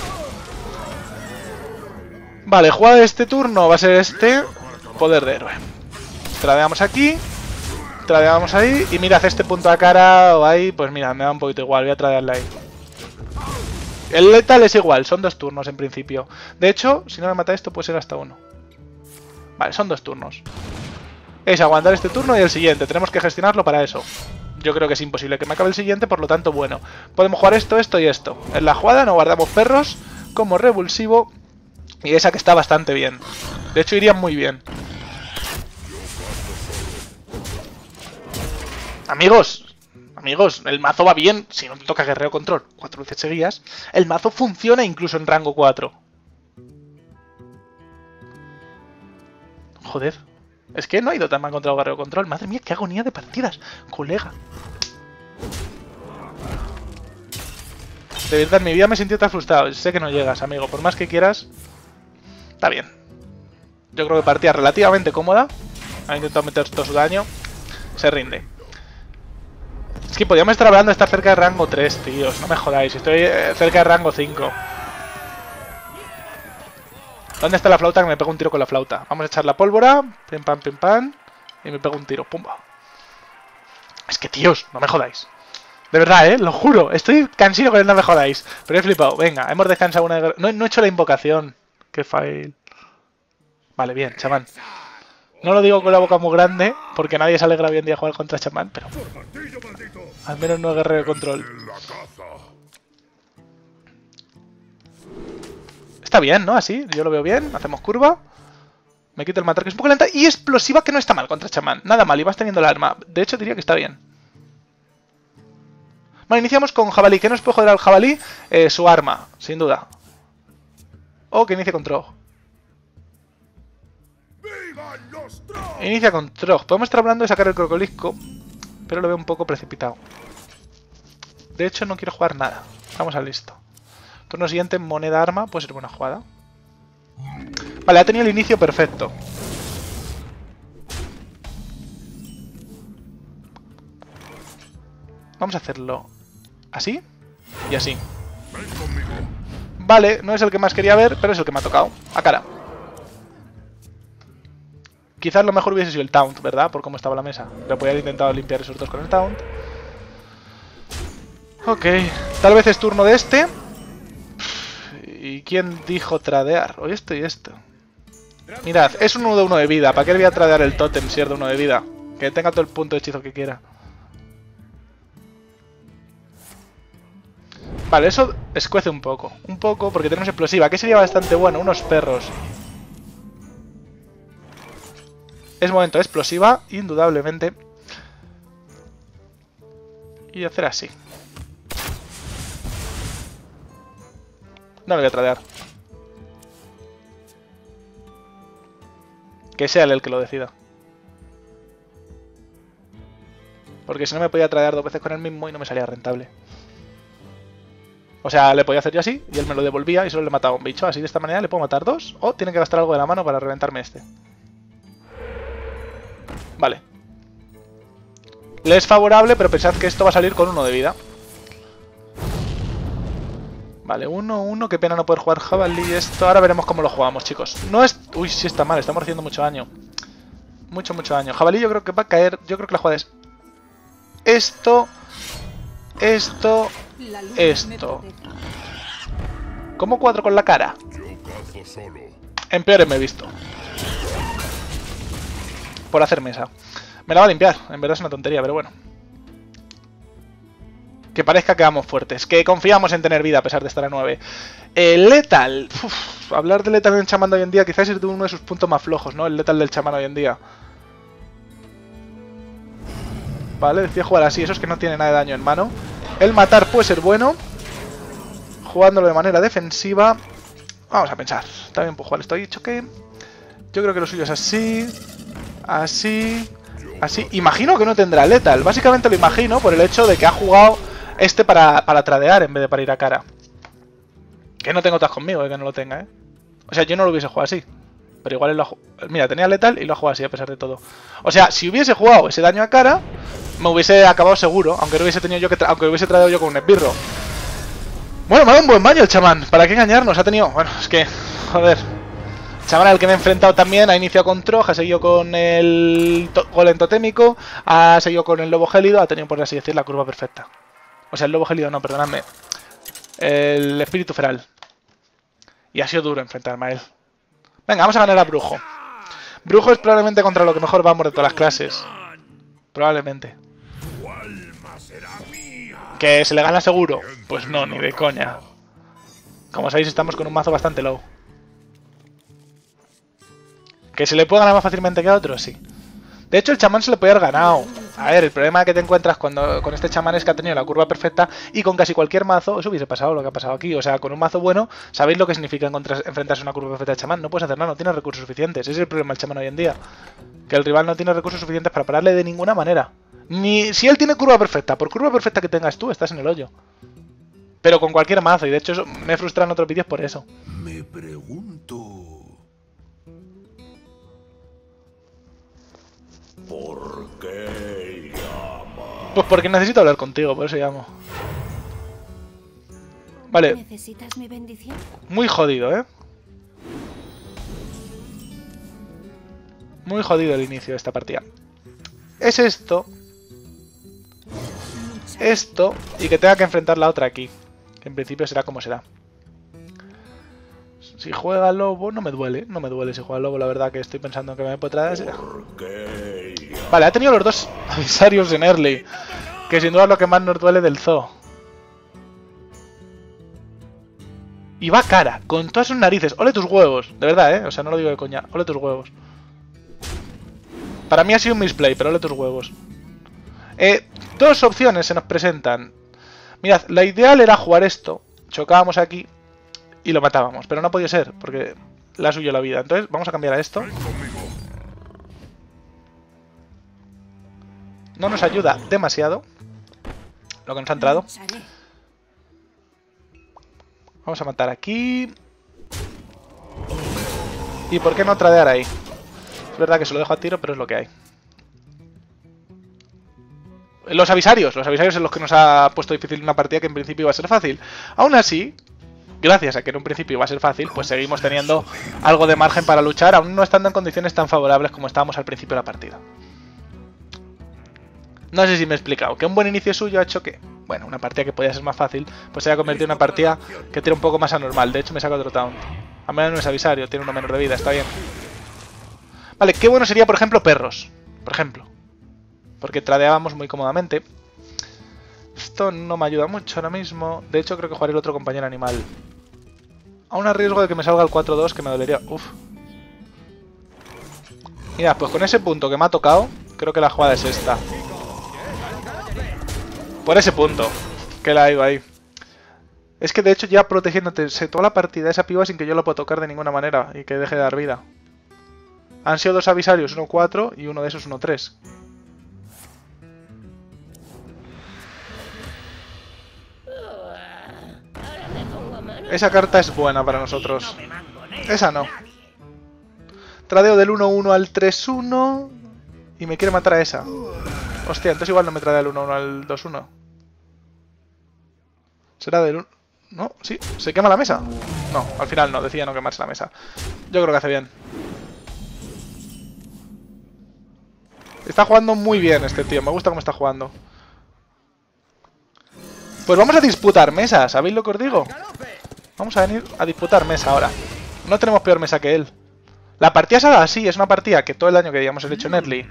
Vale, jugada de este turno va a ser este. Poder de héroe. Tradeamos aquí. Tradeamos ahí. Y mirad, este punto a cara o ahí, pues mira, me da un poquito igual. Voy a tradearle ahí. El letal es igual, son 2 turnos en principio. De hecho, si no me mata esto, puede ser hasta 1. Vale, son 2 turnos. Es aguantar este turno y el siguiente. Tenemos que gestionarlo para eso. Yo creo que es imposible que me acabe el siguiente, por lo tanto, bueno. Podemos jugar esto, esto y esto. En la jugada no guardamos perros como revulsivo. Y esa que está bastante bien. De hecho, iría muy bien. Amigos, el mazo va bien si no te toca guerrero control 4 veces seguidas. El mazo funciona incluso en rango 4. Joder. Es que no ha ido tan mal contra el guerrero control. Madre mía, qué agonía de partidas, colega. De verdad, en mi vida me he sentido tan frustrado. Sé que no llegas, amigo. Por más que quieras, está bien. Yo creo que partida relativamente cómoda. Ha intentado meter todo su daño. Se rinde. Es que podríamos estar hablando de estar cerca de rango 3, tíos. No me jodáis, estoy cerca de rango 5. ¿Dónde está la flauta? Que me pego un tiro con la flauta. Vamos a echar la pólvora. Pim pam, pim pam. Y me pego un tiro. Pumba. Es que, tíos, no me jodáis. De verdad, lo juro. Estoy cansino con el no me jodáis. Pero he flipado. Venga, hemos descansado una de... No he hecho la invocación. Qué fail. Vale, bien, chamán. No lo digo con la boca muy grande, porque nadie se alegra hoy en día jugar contra chamán, pero... Al menos no es guerrero de control. Está bien, ¿no? Así, yo lo veo bien. Hacemos curva. Me quito el matar, que es un poco lenta. Y explosiva, que no está mal contra chamán. Nada mal, y vas teniendo el arma. De hecho, diría que está bien. Bueno, iniciamos con jabalí. ¿Qué nos puede joder al jabalí? Su arma, sin duda. O que inicie con Trog. Inicia con Trog. Podemos estar hablando de sacar el crocolisco, pero lo veo un poco precipitado. De hecho, no quiero jugar nada. Vamos al listo. Turno siguiente, moneda arma. Puede ser buena jugada. Vale, ha tenido el inicio perfecto. Vamos a hacerlo así y así. Vale, no es el que más quería ver, pero es el que me ha tocado. A cara. Quizás lo mejor hubiese sido el taunt, ¿verdad? Por cómo estaba la mesa. Pero podría haber intentado limpiar esos dos con el taunt. Ok, tal vez es turno de este. ¿Y quién dijo tradear? O esto y esto. Mirad, es un 1 de 1 de vida. ¿Para qué le voy a tradear el tótem si es de 1 de vida? Que tenga todo el punto de hechizo que quiera. Vale, eso escuece un poco. Un poco, porque tenemos explosiva. Que sería bastante bueno. Unos perros. Es momento de explosiva, indudablemente. Y hacer así. No le voy a tradear. Que sea él el que lo decida. Porque si no me podía tradear 2 veces con el mismo y no me salía rentable. O sea, le podía hacer yo así y él me lo devolvía y solo le mataba a un bicho. Así de esta manera le puedo matar 2 o tiene que gastar algo de la mano para reventarme este. Vale. Le es favorable, pero pensad que esto va a salir con 1 de vida. Vale, 1-1, qué pena no poder jugar jabalí esto. Ahora veremos cómo lo jugamos, chicos. No es... Uy, sí está mal, estamos haciendo mucho daño. Mucho daño. Jabalí yo creo que va a caer. Yo creo que la jugada es... Esto... Esto... Esto. ¿Cómo cuadro con la cara? En peores me he visto. Por hacer mesa. Me la va a limpiar, en verdad es una tontería, pero bueno. Que parezca que vamos fuertes, que confiamos en tener vida a pesar de estar a 9. Lethal. Uf, hablar de Lethal en el chamán de hoy en día quizás es de uno de sus puntos más flojos, ¿no? El Lethal del chamán hoy en día. Vale, decía jugar así, eso es que no tiene nada de daño en mano. El matar puede ser bueno. Jugándolo de manera defensiva. Vamos a pensar. También puedo jugar esto. He dicho que... Yo creo que lo suyo es así. Así. Así. Imagino que no tendrá Lethal. Básicamente lo imagino por el hecho de que ha jugado este para tradear en vez de para ir a cara. Que no tengo tas conmigo, que no lo tenga, ¿eh? O sea, yo no lo hubiese jugado así. Pero igual él lo ha jugado. Mira, tenía Lethal y lo ha jugado así a pesar de todo. O sea, si hubiese jugado ese daño a cara, me hubiese acabado seguro. Aunque no hubiese tenido yo que aunque hubiese traído yo con un esbirro. Bueno, me ha dado un buen baño el chamán. ¿Para qué engañarnos? Ha tenido... Bueno, es que... Joder. El chamán al que me he enfrentado también ha iniciado con Trog, ha seguido con el golem totémico, ha seguido con el lobo gélido, ha tenido, por así decir, la curva perfecta. O sea, el lobo gélido no, perdonadme. El espíritu feral. Y ha sido duro enfrentarme a él. Venga, vamos a ganar a Brujo. Brujo es probablemente contra lo que mejor vamos de todas las clases. Probablemente. ¿Que se le gana seguro? Pues no, ni de coña. Como sabéis, estamos con un mazo bastante low. ¿Que se le puede ganar más fácilmente que a otros? Sí. De hecho, el chamán se le puede haber ganado. A ver, el problema que te encuentras con este chamán es que ha tenido la curva perfecta y con casi cualquier mazo eso hubiese pasado lo que ha pasado aquí. O sea, con un mazo bueno, ¿sabéis lo que significa enfrentarse a una curva perfecta de chamán? No puedes hacer nada, no tienes recursos suficientes. Ese es el problema del chamán hoy en día. Que el rival no tiene recursos suficientes para pararle de ninguna manera. Ni si él tiene curva perfecta, por curva perfecta que tengas tú, estás en el hoyo. Pero con cualquier mazo, y de hecho eso me frustra en otros vídeos por eso. Me pregunto... ¿Por qué llama? Pues porque necesito hablar contigo, por eso llamo. Vale. ¿Necesitas mi bendición? Muy jodido, ¿eh? Muy jodido el inicio de esta partida. Es esto. esto y que tenga que enfrentar la otra aquí. Que en principio será como será. Si juega lobo, no me duele. No me duele si juega lobo, la verdad que estoy pensando en que me puede traer. Vale, ha tenido los dos avisarios en early. Que sin duda es lo que más nos duele del zoo. Y va cara, con todas sus narices. Ole tus huevos, de verdad, O sea, no lo digo de coña. Ole tus huevos. Para mí ha sido un misplay, pero ole tus huevos. Dos opciones se nos presentan. Mirad, la ideal era jugar esto. Chocábamos aquí y lo matábamos. Pero no ha podido ser, porque le ha suyo la vida. Entonces, vamos a cambiar a esto. No nos ayuda demasiado lo que nos ha entrado. Vamos a matar aquí. ¿Y por qué no tradear ahí? Es verdad que se lo dejo a tiro, pero es lo que hay. Los avisarios son los que nos ha puesto difícil una partida que en principio iba a ser fácil. Aún así, gracias a que en un principio iba a ser fácil, pues seguimos teniendo algo de margen para luchar, aún no estando en condiciones tan favorables como estábamos al principio de la partida. No sé si me he explicado. Que un buen inicio suyo ha hecho que, bueno, una partida que podía ser más fácil, pues se haya convertido en una partida que tiene un poco más anormal. De hecho, me saca otro taunt. A menos no es avisario, tiene uno menos de vida, está bien. Vale, qué bueno sería, por ejemplo, perros. Por ejemplo. Porque tradeábamos muy cómodamente. Esto no me ayuda mucho ahora mismo. De hecho, creo que jugaré el otro compañero animal. Aún a riesgo de que me salga el 4-2, que me dolería. Uf. Mira, pues con ese punto que me ha tocado, creo que la jugada es esta. Por ese punto, que la ha ido ahí. Es que de hecho ya protegiéndote toda la partida esa piba sin que yo lo pueda tocar de ninguna manera y que deje de dar vida. Han sido dos avisarios, 1-4 y uno de esos 1-3. Esa carta es buena para nosotros. Esa no. Tradeo del 1-1 al 3-1 y me quiere matar a esa. Hostia, entonces igual no me trae del 1-1 al 2-1. ¿Será del 1? ¿No? ¿Sí? ¿Se quema la mesa? No, al final no, decía no quemarse la mesa. Yo creo que hace bien. Está jugando muy bien este tío, me gusta cómo está jugando. Pues vamos a disputar mesa, ¿sabéis lo que os digo? Vamos a venir a disputar mesa ahora. No tenemos peor mesa que él. La partida se ha dado así, es una partida que todo el daño que habíamos hecho en early.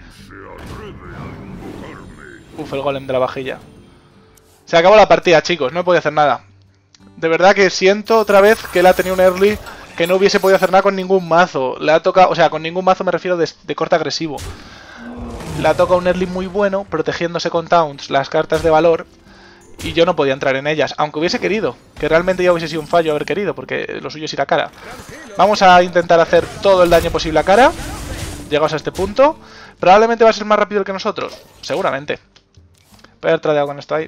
Uf, el golem de la vajilla. Se acabó la partida, chicos, no he podido hacer nada. De verdad que siento otra vez que él ha tenido un early que no hubiese podido hacer nada con ningún mazo. Le ha tocado, o sea, con ningún mazo me refiero de corte agresivo. Le ha tocado un early muy bueno, protegiéndose con taunts las cartas de valor. Y yo no podía entrar en ellas, aunque hubiese querido. Que realmente ya hubiese sido un fallo haber querido, porque lo suyo es ir a cara. Vamos a intentar hacer todo el daño posible a cara. Llegados a este punto. Probablemente va a ser más rápido que nosotros. Seguramente. Voy a haber tradeado con esto ahí.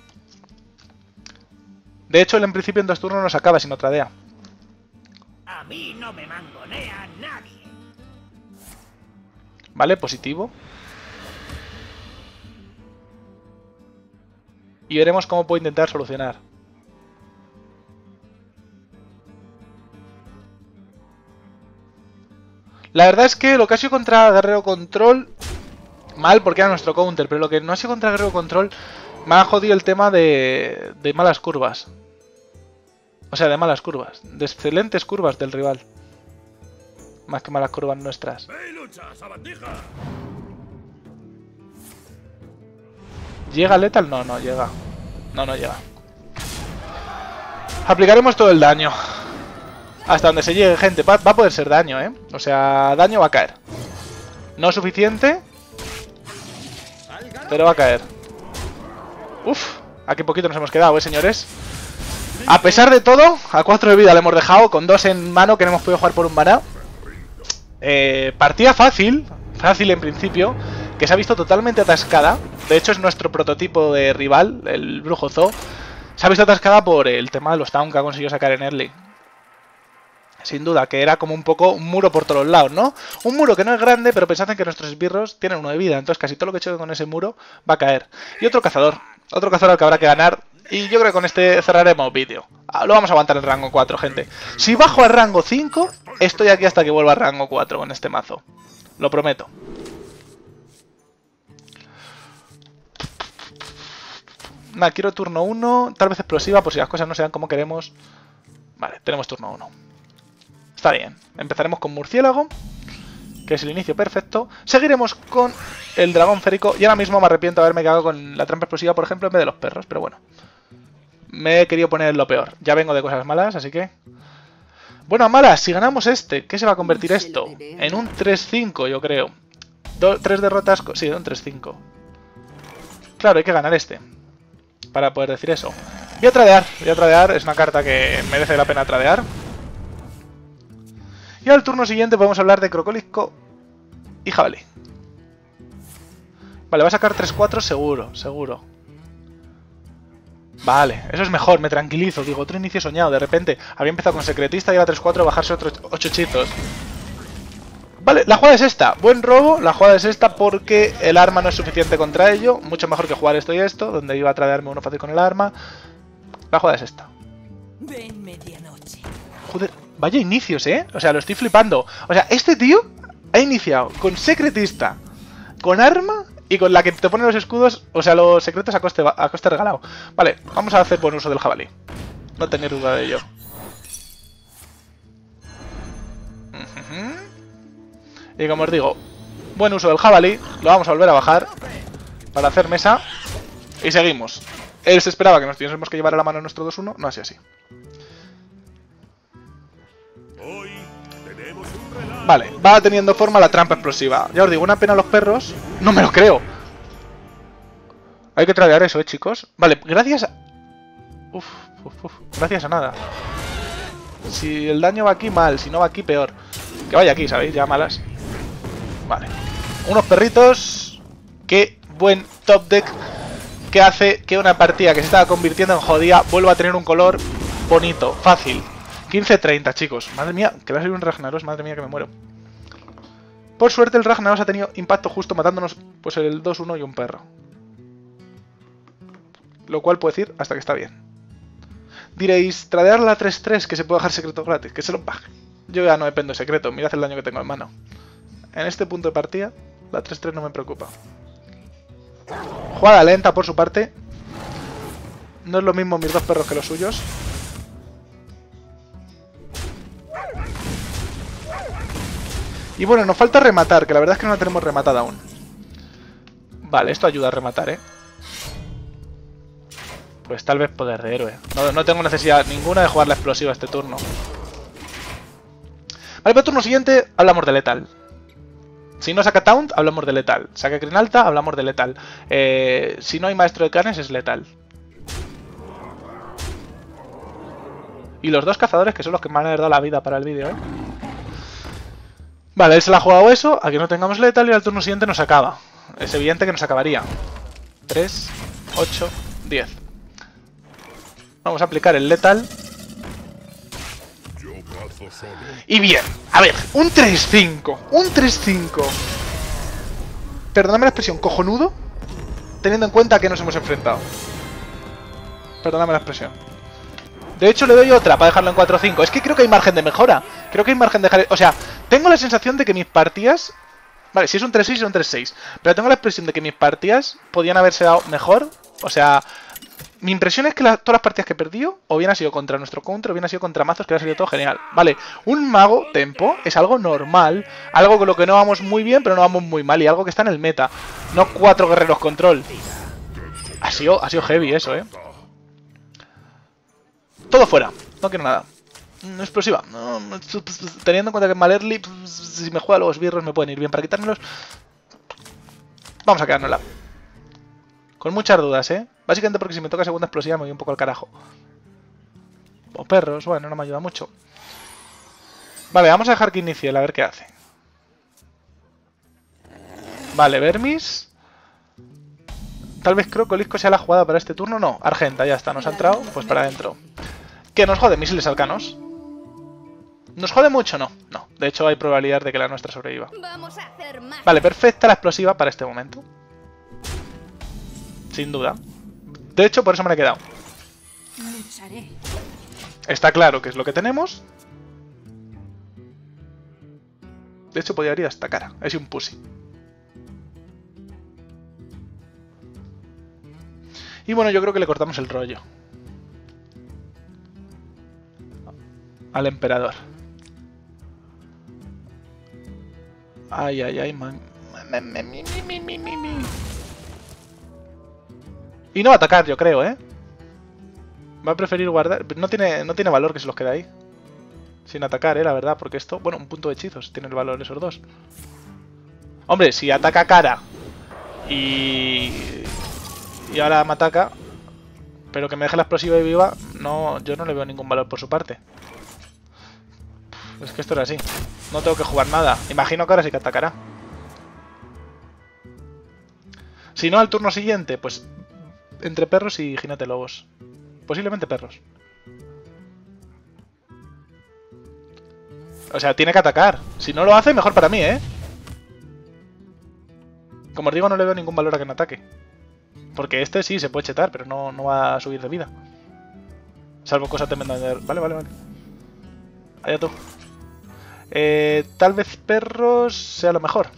De hecho, él en principio en 2 turnos nos acaba si no tradea. A mí no me mangonea nadie. Vale, positivo. Y veremos cómo puedo intentar solucionar. La verdad es que lo que ha sido contra Guerrero Control... Mal, porque era nuestro counter. Pero lo que no ha sido contra Guerrero Control... Me ha jodido el tema de malas curvas. O sea, de malas curvas. De excelentes curvas del rival. Más que malas curvas nuestras. ¿Llega Lethal? No, no llega. No, no llega. Aplicaremos todo el daño. Hasta donde se llegue, gente. Va a poder ser daño, ¿eh? O sea, daño va a caer. No suficiente, pero va a caer. Uf, a qué poquito nos hemos quedado, señores. A pesar de todo, a 4 de vida le hemos dejado. Con 2 en mano que no hemos podido jugar por un maná. Partida fácil. Fácil en principio. Que se ha visto totalmente atascada. De hecho es nuestro prototipo de rival, el Brujo Zoo. Se ha visto atascada por el tema de los taunt que ha conseguido sacar en early. Sin duda, que era como un poco un muro por todos lados, ¿no? Un muro que no es grande, pero pensad en que nuestros esbirros tienen 1 de vida. Entonces casi todo lo que choque con ese muro va a caer. Y otro cazador. Otro cazador al que habrá que ganar. Y yo creo que con este cerraremos vídeo. Lo vamos a aguantar en rango 4, gente. Si bajo al rango 5, estoy aquí hasta que vuelva a rango 4 con este mazo. Lo prometo. Nada, quiero turno 1, tal vez explosiva por si las cosas no sean como queremos. Vale, tenemos turno 1. Está bien. Empezaremos con murciélago, que es el inicio perfecto. Seguiremos con el dragón férico. Y ahora mismo me arrepiento de haberme quedado con la trampa explosiva, por ejemplo, en vez de los perros. Pero bueno, me he querido poner lo peor. Ya vengo de cosas malas, así que... Bueno, a malas, si ganamos este, ¿qué se va a convertir esto? En un 3-5, yo creo. 3 derrotas... Sí, un 3-5. Claro, hay que ganar este para poder decir eso. Voy a tradear, es una carta que merece la pena tradear. Y al turno siguiente podemos hablar de Crocolisco y Jabalí. Vale, va a sacar 3-4 seguro. Vale, eso es mejor, me tranquilizo. Digo, otro inicio soñado, de repente había empezado con secretista y era 3-4 bajarse otros 8 hechizos. Vale, la jugada es esta, buen robo, la jugada es esta porque el arma no es suficiente contra ello. Mucho mejor que jugar esto y esto, donde iba a tradearme uno fácil con el arma. La jugada es esta. Ven medianoche. Joder, vaya inicios, o sea, lo estoy flipando. O sea, este tío ha iniciado con secretista, con arma y con la que te pone los escudos, o sea, los secretos a coste regalado. Vale, vamos a hacer buen uso del jabalí. No tener duda de ello. Y como os digo, buen uso del jabalí. Lo vamos a volver a bajar para hacer mesa. Y seguimos. Él se esperaba que nos tuviésemos que llevar a la mano nuestro 2-1. No así así. Hoy tenemos un relato. Vale, va teniendo forma la trampa explosiva. Ya os digo, una pena a los perros. No me lo creo. Hay que tradear eso, chicos. Vale, gracias a... gracias a nada. Si el daño va aquí, mal. Si no va aquí, peor. Que vaya aquí, ¿sabéis? Ya malas. Vale. Unos perritos. Qué buen top deck que hace que una partida que se estaba convirtiendo en jodida vuelva a tener un color bonito, fácil. 15-30, chicos. Madre mía, que va a salir un Ragnaros. Madre mía, que me muero. Por suerte el Ragnaros ha tenido impacto justo matándonos pues el 2-1 y un perro. Lo cual puedo decir hasta que está bien. Diréis, tradear la 3-3 que se puede dejar secreto gratis, que se lo pague. Yo ya no dependo de secreto, mirad el daño que tengo en mano. En este punto de partida, la 3-3 no me preocupa. Jugada lenta por su parte. No es lo mismo mis dos perros que los suyos. Y bueno, nos falta rematar, que la verdad es que no la tenemos rematada aún. Vale, esto ayuda a rematar, Pues tal vez poder de héroe. No tengo necesidad ninguna de jugar la explosiva este turno. Vale, para el turno siguiente hablamos de letal. Si no saca Taunt, hablamos de letal. Saca Crinalta, hablamos de letal. Si no hay maestro de clanes, es letal. Y los dos cazadores, que son los que me han dado la vida para el vídeo, Vale, él se la ha jugado eso, a que no tengamos letal y al turno siguiente nos acaba. Es evidente que nos acabaría. 3, 8, 10. Vamos a aplicar el letal. Y bien, a ver, un 3-5. Un 3-5. Perdóname la expresión, cojonudo. Teniendo en cuenta que nos hemos enfrentado. Perdóname la expresión. De hecho, le doy otra para dejarlo en 4-5. Es que creo que hay margen de mejora. Creo que hay margen de dejar... O sea, tengo la sensación de que mis partidas... Vale, si es un 3-6, es un 3-6. Pero tengo la impresión de que mis partidas podían haberse dado mejor. O sea, mi impresión es que todas las partidas que he perdido, o bien ha sido contra nuestro counter, o bien ha sido contra mazos que ha salido todo genial. Vale, un mago tempo es algo normal. Algo con lo que no vamos muy bien, pero no vamos muy mal. Y algo que está en el meta. No 4 guerreros control. Ha sido heavy eso, Todo fuera, no quiero nada. Explosiva. Teniendo en cuenta que en Malerly, si me juega los birros me pueden ir bien para quitármelos. Vamos a quedárnosla. Con muchas dudas, Básicamente porque si me toca segunda explosiva me voy un poco al carajo. O perros, bueno, no me ayuda mucho. Vale, vamos a dejar que inicie, a ver qué hace. Vale, Vermis. Tal vez Crocolisco sea la jugada para este turno. No, Argenta, ya está, nos ha entrado. Pues para adentro. ¿Qué nos jode? Misiles arcanos. ¿Nos jode mucho? No, no. De hecho hay probabilidad de que la nuestra sobreviva. Vamos a hacer más. Vale, perfecta la explosiva para este momento. Sin duda. De hecho, por eso me la he quedado. Lucharé. Está claro que es lo que tenemos. De hecho, podría ir a esta cara. Es un pussy. Y bueno, yo creo que le cortamos el rollo al emperador. Ay, ay, ay, man. Y no va a atacar, yo creo, ¿eh? Va a preferir guardar... No tiene valor que se los quede ahí. Sin atacar, la verdad, porque esto... Bueno, un punto de hechizos tiene el valor esos dos. Hombre, si ataca cara y ahora me ataca, pero que me deje la explosiva y viva, no, yo no le veo ningún valor por su parte. Es que esto era así. No tengo que jugar nada. Imagino que ahora sí que atacará. Si no, al turno siguiente, pues entre perros y jinete lobos. Posiblemente perros. O sea, tiene que atacar. Si no lo hace, mejor para mí, ¿eh? Como os digo, no le veo ningún valor a que no ataque. Porque este sí se puede chetar, pero no va a subir de vida. Salvo cosa tremenda. Vale, vale, vale. Allá tú. Tal vez perros sea lo mejor.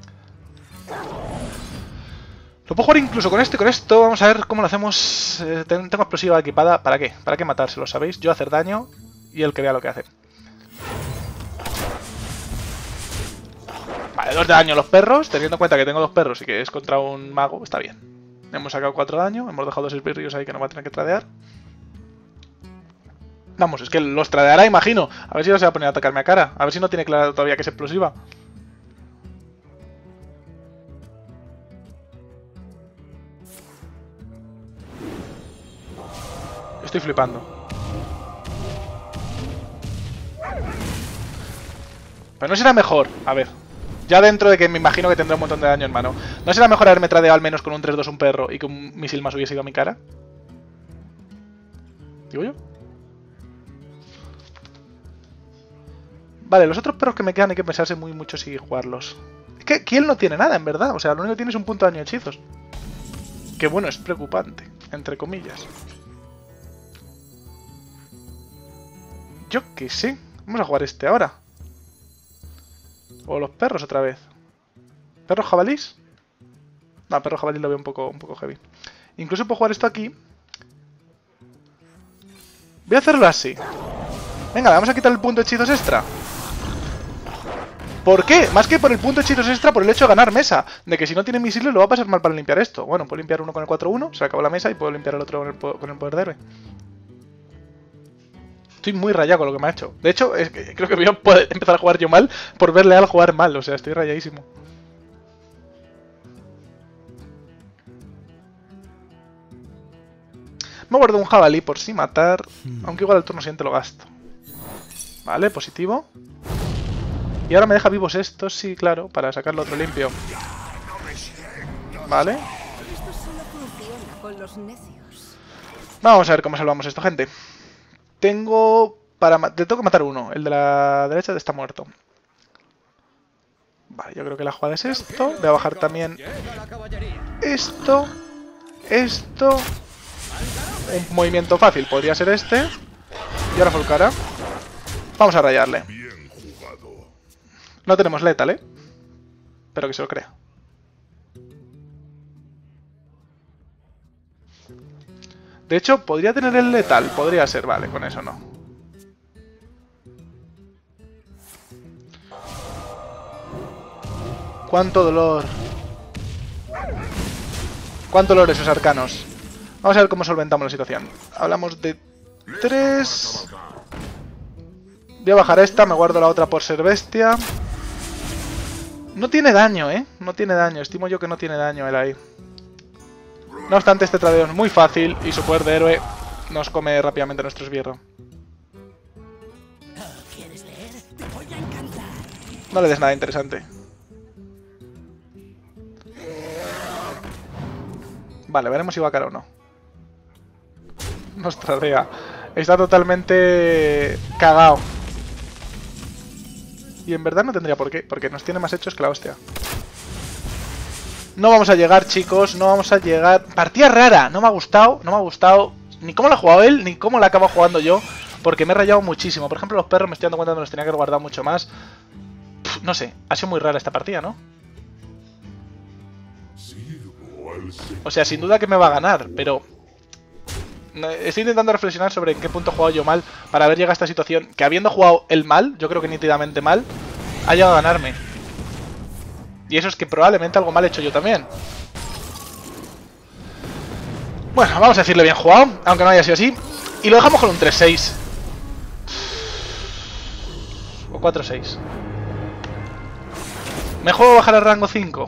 Lo puedo jugar incluso con esto y con esto. Vamos a ver cómo lo hacemos. Tengo explosiva equipada. ¿Para qué? ¿Para qué matárselo? ¿Sabéis? Yo hacer daño y él que vea lo que hace. Vale, 2 de daño a los perros. Teniendo en cuenta que tengo 2 perros y que es contra un mago, está bien. Hemos sacado 4 daño. Hemos dejado 2 esbirrios ahí que no va a tener que tradear. Vamos, es que los tradeará, imagino. A ver si no se va a poner a atacarme a cara. A ver si no tiene claro todavía que es explosiva. Estoy flipando. Pero no será mejor. A ver. Ya dentro de que me imagino que tendrá un montón de daño en mano. ¿No será mejor haberme tradeado al menos con un 3-2 un perro y que un misil más hubiese ido a mi cara? ¿Digo yo? Vale, los otros perros que me quedan hay que pensarse muy mucho si jugarlos. Es que Kiel no tiene nada, en verdad. O sea, lo único que tiene es un punto de daño de hechizos. Que bueno, es preocupante. Entre comillas. Yo qué sé. Vamos a jugar este ahora. O los perros otra vez. ¿Perros jabalís? No, perros jabalís lo veo un poco heavy. Incluso puedo jugar esto aquí. Voy a hacerlo así. Venga, vamos a quitar el punto de hechizos extra. ¿Por qué? Más que por el punto de hechizos extra, por el hecho de ganar mesa. De que si no tiene misiles lo va a pasar mal para limpiar esto. Bueno, puedo limpiar uno con el 4-1, se acabó la mesa y puedo limpiar el otro con el poder de héroe. Estoy muy rayado con lo que me ha hecho. De hecho, es que creo que voy a poder empezar a jugar yo mal por verle al jugar mal. O sea, estoy rayadísimo. Me guardo un jabalí por si matar. Aunque igual al turno siguiente lo gasto. Vale, positivo. Y ahora me deja vivos estos, sí, claro, para sacarlo otro limpio. Vale. Esto solo funciona con los necios. Vamos a ver cómo salvamos esto, gente. Tengo le tengo que matar uno. El de la derecha está muerto. Vale, yo creo que la jugada es esto. Voy a bajar también esto. Esto. Un movimiento fácil podría ser este. Y ahora Folcara. Vamos a rayarle. No tenemos letal, ¿eh? Pero que se lo crea. De hecho, podría tener el letal. Podría ser, vale, con eso no. ¡Cuánto dolor! ¡Cuánto dolor esos arcanos! Vamos a ver cómo solventamos la situación. Hablamos de 3. Voy a bajar esta, me guardo la otra por ser bestia. No tiene daño, ¿eh? No tiene daño. Estimo yo que no tiene daño él ahí. No obstante, este tradeo es muy fácil y su poder de héroe nos come rápidamente nuestro esbirro. ¿Quieres leer? Te voy a encantar. No le des nada interesante. Vale, veremos si va a cara o no. Nos tradea. Está totalmente cagado. Y en verdad no tendría por qué, porque nos tiene más hechos que la hostia. No vamos a llegar, chicos, no vamos a llegar. Partida rara, no me ha gustado ni cómo la ha jugado él, ni cómo la acabo jugando yo, porque me he rayado muchísimo. Por ejemplo, los perros me estoy dando cuenta de que me los tenía que haber guardado mucho más. No sé, ha sido muy rara esta partida, ¿no? O sea, sin duda que me va a ganar, pero Estoy intentando reflexionar sobre en qué punto he jugado yo mal para haber llegado a esta situación. Que habiendo jugado el mal, yo creo que nítidamente mal, ha llegado a ganarme. Y eso es que probablemente algo mal he hecho yo también. Bueno, vamos a decirle bien jugado, aunque no haya sido así. Y lo dejamos con un 3-6. O 4-6. ¿Me juego bajar al rango 5?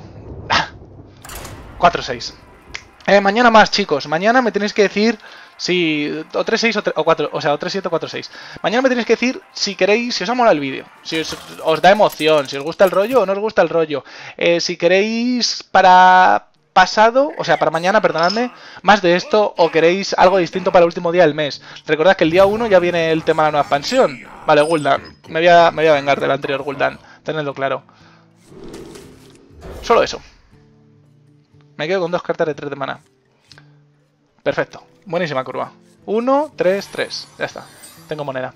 4-6. Mañana más, chicos. Mañana me tenéis que decir si... O 3-6 o 4... O sea, o 3-7 o 4-6. Mañana me tenéis que decir si queréis... Si os ha molado el vídeo. Si os da emoción. Si os gusta el rollo o no os gusta el rollo. Si queréis para... pasado, o sea, para mañana, perdonadme, más de esto, o queréis algo distinto para el último día del mes. Recordad que el día 1 ya viene el tema de la nueva expansión. Vale, Gul'dan. Me voy a vengar del anterior Gul'dan. Tenedlo claro. Solo eso. Me quedo con 2 cartas de 3 de mana. Perfecto. Buenísima curva. 1, 3, 3. Ya está. Tengo moneda.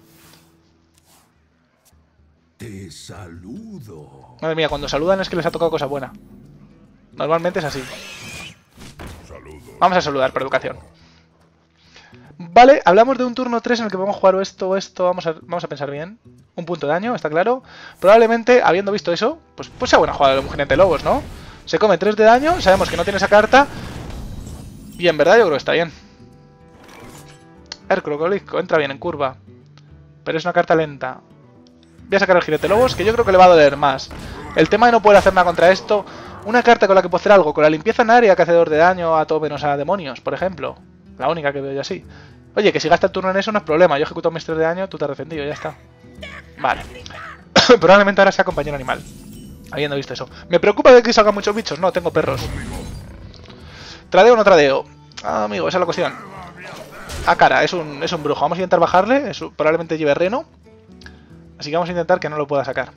Te saludo. Madre mía, cuando saludan es que les ha tocado cosa buena. Normalmente es así. Vamos a saludar por educación. Vale, hablamos de un turno 3 en el que podemos jugar esto o esto. Vamos a pensar bien. Un punto de daño, está claro. Probablemente, habiendo visto eso, pues sea buena jugada de un jinete de lobos, ¿no? Se come 3 de daño, sabemos que no tiene esa carta. Y en verdad yo creo que está bien. Crocolico, entra bien en curva. Pero es una carta lenta. Voy a sacar el jinete de lobos, que yo creo que le va a doler más. El tema de no poder hacer nada contra esto... Una carta con la que puedo hacer algo, con la limpieza en área que hace 2 de daño a todo menos a demonios, por ejemplo. La única que veo yo así. Oye, que si gasta el turno en eso no es problema. Yo ejecuto mis 3 de daño, tú te has defendido, ya está. Vale. Probablemente ahora sea compañero animal. Habiendo visto eso. ¿Me preocupa de que salgan muchos bichos? No, tengo perros. ¿Tradeo o no tradeo? Ah, amigo, esa es la cuestión. Ah, cara, es un brujo. Vamos a intentar bajarle. Probablemente lleve reno. Así que vamos a intentar que no lo pueda sacar.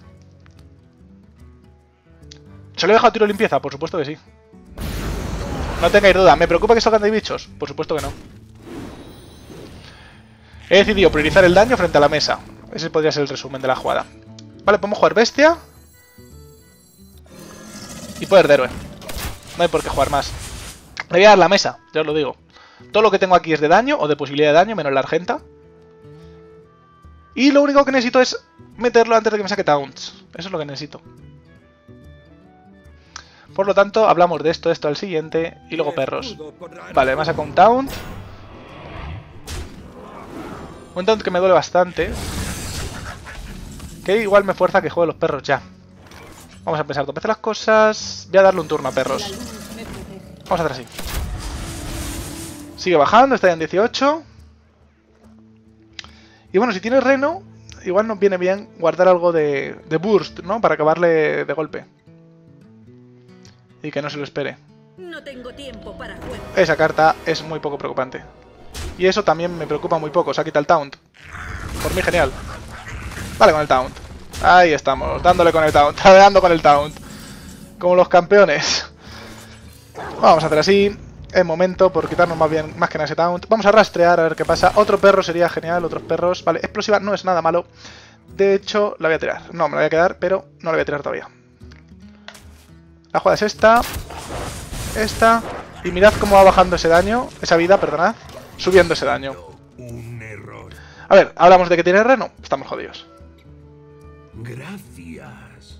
¿Se lo he dejado tiro de limpieza? Por supuesto que sí. No tengáis duda. ¿Me preocupa que salgan de bichos? Por supuesto que no. He decidido priorizar el daño frente a la mesa. Ese podría ser el resumen de la jugada. Vale, podemos jugar bestia. Y poder de héroe. No hay por qué jugar más. Le voy a dar la mesa, ya os lo digo. Todo lo que tengo aquí es de daño o de posibilidad de daño, menos la argenta. Y lo único que necesito es meterlo antes de que me saque taunts. Eso es lo que necesito. Por lo tanto, hablamos de esto al siguiente. Y luego perros. Vale, me ha sacado un taunt. Un taunt que me duele bastante. Que igual me fuerza a que juegue los perros ya. Vamos a pensar dos veces las cosas. Voy a darle un turno a perros. Vamos a hacer así. Sigue bajando, está ya en 18. Y bueno, si tiene reno, igual nos viene bien guardar algo de burst, ¿no? Para acabarle de golpe. Y que no se lo espere. No tengo tiempo para juego. Esa carta es muy poco preocupante. Y eso también me preocupa muy poco. Se ha quitado el taunt. Por mí genial. Vale, con el taunt. Ahí estamos, dándole con el taunt. Dando con el taunt. Como los campeones. Vamos a hacer así. Es momento por quitarnos más que nada ese taunt. Vamos a rastrear a ver qué pasa. Otro perro sería genial, otros perros. Vale, explosiva no es nada malo. De hecho, la voy a tirar. No, me la voy a quedar, pero no la voy a tirar todavía. La jugada es esta. Esta. Y mirad cómo va bajando ese daño. Esa vida, perdonad. Subiendo ese daño. A ver, hablamos de que tiene reno. Estamos jodidos. Gracias.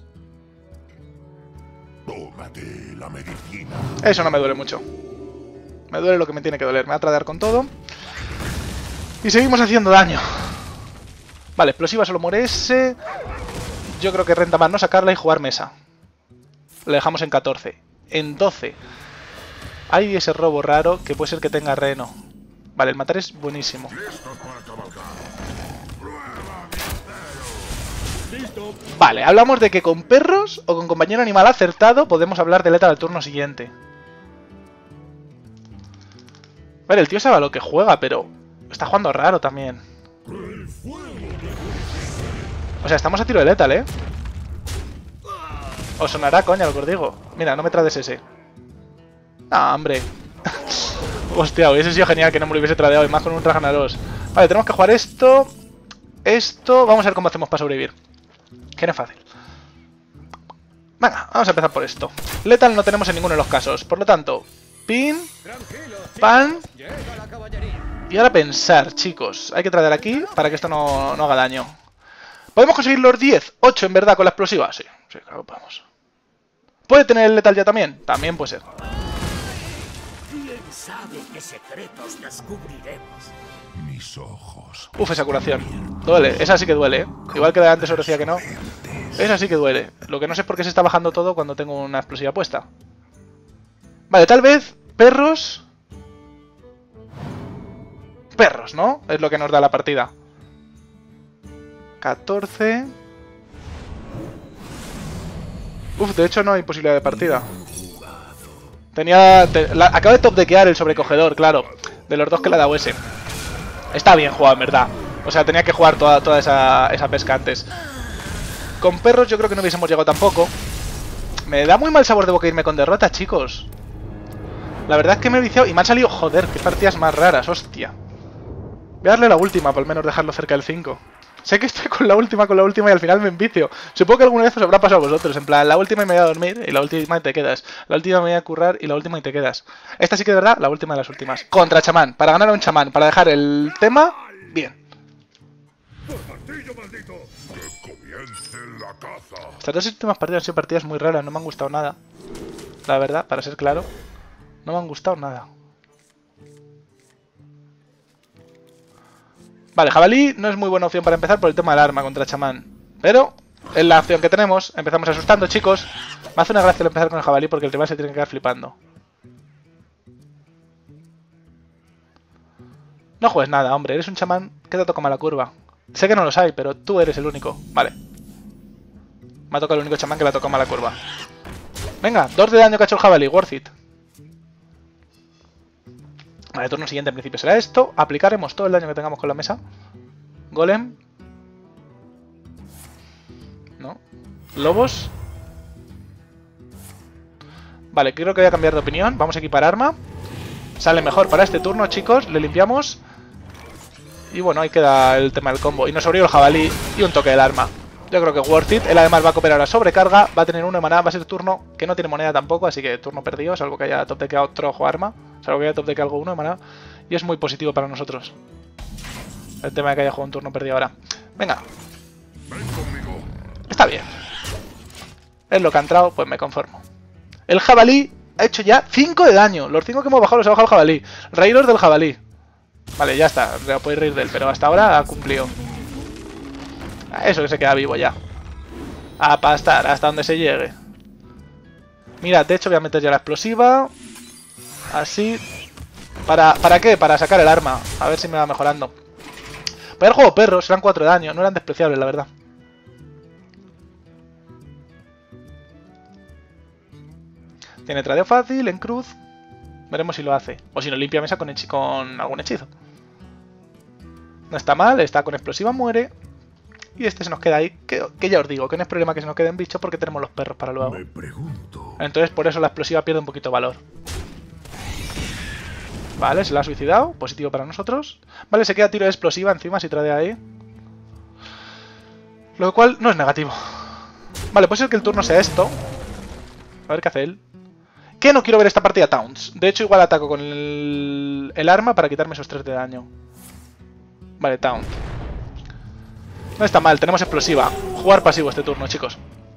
Tómate la medicina. Eso no me duele mucho. Me duele lo que me tiene que doler. Me va a tradear con todo. Y seguimos haciendo daño. Vale, explosiva solo muere ese. Yo creo que renta más no sacarla y jugar mesa. Le dejamos en 14. En 12. Hay ese robo raro que puede ser que tenga reno. Vale, el matar es buenísimo. Vale, hablamos de que con perros o con compañero animal acertado podemos hablar de letal al turno siguiente. Vale, el tío sabe a lo que juega, pero está jugando raro también. O sea, estamos a tiro de letal, ¿eh? Os sonará, coña, lo que os digo. Mira, no me trades ese. Ah, hombre. Hostia, hubiese sido genial que no me lo hubiese tradeado, y más con un Ragnaros. Vale, tenemos que jugar esto. Esto. Vamos a ver cómo hacemos para sobrevivir. Que no es fácil. Venga, vamos a empezar por esto. Lethal no tenemos en ninguno de los casos. Por lo tanto, Pin. Pan. Y ahora pensar, chicos. Hay que traer aquí para que esto no haga daño. ¿Podemos conseguir los 10? 8 en verdad con la explosiva. Sí, claro que podemos. ¿Puede tener el letal ya también? También puede ser. ¿Quién sabe qué secretos descubriremos? Mis ojos. Uf, esa curación. Duele, esa sí que duele, ¿eh? Igual que de antes os decía que no. Esa sí que duele. Lo que no sé es por qué se está bajando todo cuando tengo una explosiva puesta. Vale, tal vez perros... Perros, ¿no? Es lo que nos da la partida. 14... Uf, de hecho no hay posibilidad de partida. Acaba de top-deckear el sobrecogedor, claro. De los dos que le ha dado ese. Está bien jugado, en verdad. O sea, tenía que jugar toda esa pesca antes. Con perros yo creo que no hubiésemos llegado tampoco. Me da muy mal sabor de boca irme con derrota, chicos. La verdad es que me he viciado y me han salido... Joder, qué partidas más raras, hostia. Voy a darle la última, por lo menos dejarlo cerca del 5. Sé que estoy con la última y al final me envicio. Supongo que alguna vez os habrá pasado a vosotros. En plan, la última y me voy a dormir y la última y te quedas. La última me voy a currar y la última y te quedas. Esta sí que de verdad, la última de las últimas. Contra chamán. Para ganar a un chamán. Para dejar el tema bien. Que comience la caza. Estas dos últimas partidas han sido partidas muy raras. No me han gustado nada. La verdad, para ser claro. No me han gustado nada. Vale, jabalí no es muy buena opción para empezar por el tema del arma contra chamán. Pero es la opción que tenemos. Empezamos asustando, chicos. Me hace una gracia el empezar con el jabalí porque el rival se tiene que quedar flipando. No juegues nada, hombre. Eres un chamán que te toca mala curva. Sé que no los hay, pero tú eres el único. Vale. Me ha tocado el único chamán que le ha tocado mala curva. Venga, 2 de daño que ha hecho el jabalí. Worth it. Vale, el turno siguiente en principio será esto. Aplicaremos todo el daño que tengamos con la mesa. Golem. No. Lobos. Vale, creo que voy a cambiar de opinión. Vamos a equipar arma. Sale mejor para este turno, chicos. Le limpiamos. Y bueno, ahí queda el tema del combo. Y nos abrió el jabalí y un toque del arma. Yo creo que worth it. Él además va a cooperar a sobrecarga. Va a tener 1 de maná. Va a ser turno que no tiene moneda tampoco. Así que turno perdido. Salvo que haya top deckeado otro ojo arma. Salvo que haya top deckeado algo 1 de maná. Y es muy positivo para nosotros. El tema de que haya jugado un turno perdido ahora. Venga. Está bien. Es lo que ha entrado. Pues me conformo. El jabalí ha hecho ya 5 de daño. Los 5 que hemos bajado los ha bajado el jabalí. Reíros del jabalí. Vale, ya está. No podéis reír de él. Pero hasta ahora ha cumplido. Eso que se queda vivo ya. A pastar hasta donde se llegue. Mira, de hecho voy a meter ya la explosiva. Así. ¿Para qué? Para sacar el arma. A ver si me va mejorando. Para el juego perros, eran 4 de daño. No eran despreciables, la verdad. Tiene tradeo fácil, en cruz. Veremos si lo hace. O si no, limpia mesa con algún hechizo. No está mal, está con explosiva, muere. Y este se nos queda ahí, que ya os digo, que no es problema que se nos queden bichos porque tenemos los perros para luego. Me pregunto. Entonces por eso la explosiva pierde un poquito de valor. Vale, se la ha suicidado, positivo para nosotros. Vale, se queda tiro de explosiva encima si trae ahí. Lo cual no es negativo. Vale, puede ser que el turno sea esto. A ver qué hace él. Que no quiero ver esta partida Towns. De hecho igual ataco con el arma para quitarme esos 3 de daño. Vale, Taunt. No está mal, tenemos explosiva. Jugar pasivo este turno, chicos.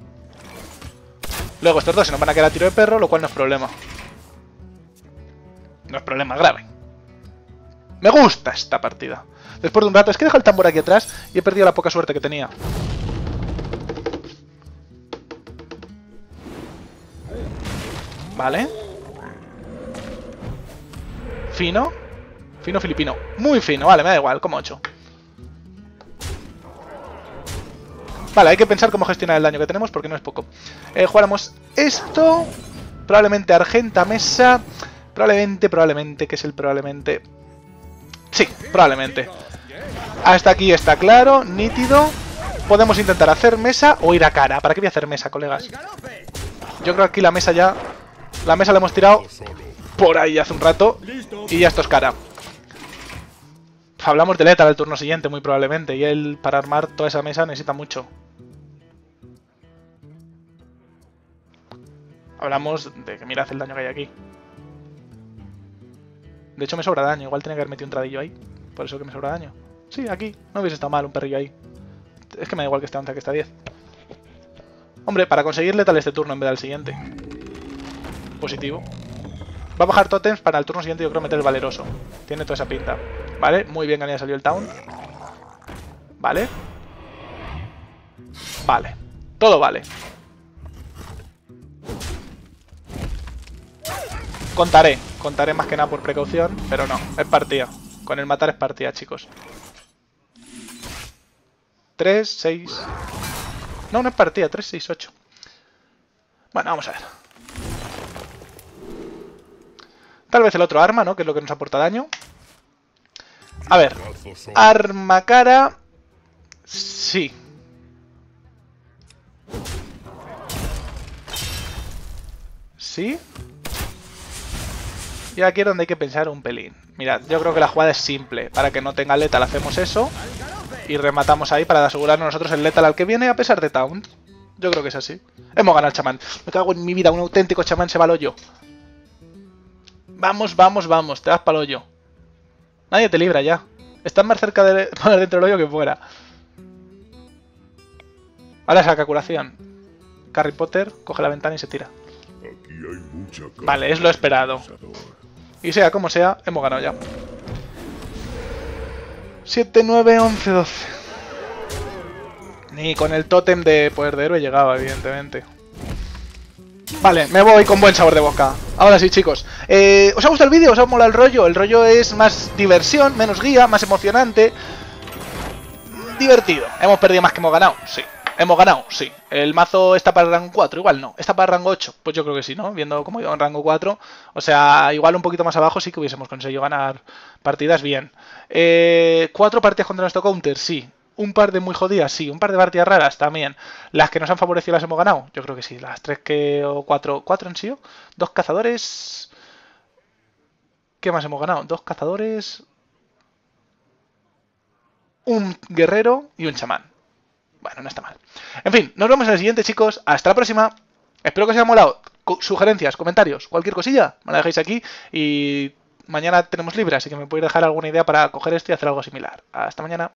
Luego estos dos se nos van a quedar a tiro de perro, lo cual no es problema. No es problema grave. Me gusta esta partida. Después de un rato, es que he dejado el tambor aquí atrás y he perdido la poca suerte que tenía. Vale. Fino. Fino filipino. Muy fino, vale, me da igual, como 8. Vale, hay que pensar cómo gestionar el daño que tenemos porque no es poco. Jugáramos esto. Probablemente Argenta Mesa. Probablemente, que es el probablemente. Sí, probablemente. Hasta aquí está claro, nítido. Podemos intentar hacer mesa o ir a cara. ¿Para qué voy a hacer mesa, colegas? Yo creo que aquí la mesa ya... La mesa la hemos tirado por ahí hace un rato. Y ya esto es cara. Hablamos de Lethal el turno siguiente, muy probablemente. Y él, para armar toda esa mesa, necesita mucho. Hablamos de que mirad el daño que hay aquí. De hecho me sobra daño, igual tenía que haber metido un tradillo ahí. Por eso que me sobra daño. Sí, aquí. No hubiese estado mal un perrillo ahí. Es que me da igual que esté 11 que esté 10. Hombre, para conseguir letal este turno en vez del siguiente. Positivo. Va a bajar tótems para el turno siguiente, yo creo, meter el valeroso. Tiene toda esa pinta. Vale, muy bien que haya salido el town. Vale. Vale. Todo vale. Contaré más que nada por precaución, pero no, es partida. Con el matar es partida, chicos. 3, 6... No, no es partida, 3, 6, 8. Bueno, vamos a ver. Tal vez el otro arma, ¿no? Que es lo que nos aporta daño. A ver. Arma cara... Sí. ¿Sí? Y aquí es donde hay que pensar un pelín. Mirad, yo creo que la jugada es simple. Para que no tenga letal hacemos eso. Y rematamos ahí para asegurarnos nosotros el letal al que viene a pesar de taunt. Yo creo que es así. Hemos ganado el chamán. Me cago en mi vida, un auténtico chamán se va al hoyo. Vamos, vamos, vamos. Te vas para el hoyo. Nadie te libra ya. Estás más cerca de poner dentro del hoyo que fuera. Ahora saca curación. Harry Potter coge la ventana y se tira. Aquí hay mucha Vale, es lo esperado. Y sea como sea, hemos ganado ya. 7, 9, 11, 12. Ni con el tótem de poder de héroe llegaba, evidentemente. Vale, me voy con buen sabor de boca. Ahora sí, chicos. ¿Os ha gustado el vídeo? ¿Os ha molado el rollo? El rollo es más diversión, menos guía, más emocionante. Divertido. ¿Hemos perdido más que hemos ganado? Sí. ¿Hemos ganado? Sí. ¿El mazo está para el rango 4? Igual no. ¿Está para el rango 8? Pues yo creo que sí, ¿no? Viendo cómo iba en rango 4. O sea, igual un poquito más abajo sí que hubiésemos conseguido ganar partidas bien. 4 partidas contra nuestro counter, sí. Un par de muy jodidas, sí. Un par de partidas raras también. Las que nos han favorecido las hemos ganado. Yo creo que sí. Las 3 que... o 4 han sido. 2 cazadores... ¿Qué más hemos ganado? 2 cazadores... Un guerrero y un chamán. Bueno, no está mal. En fin, nos vemos en el siguiente, chicos. Hasta la próxima. Espero que os haya molado. Sugerencias, comentarios, cualquier cosilla, me la dejáis aquí. Y mañana tenemos libre, así que me podéis dejar alguna idea para coger esto y hacer algo similar. Hasta mañana.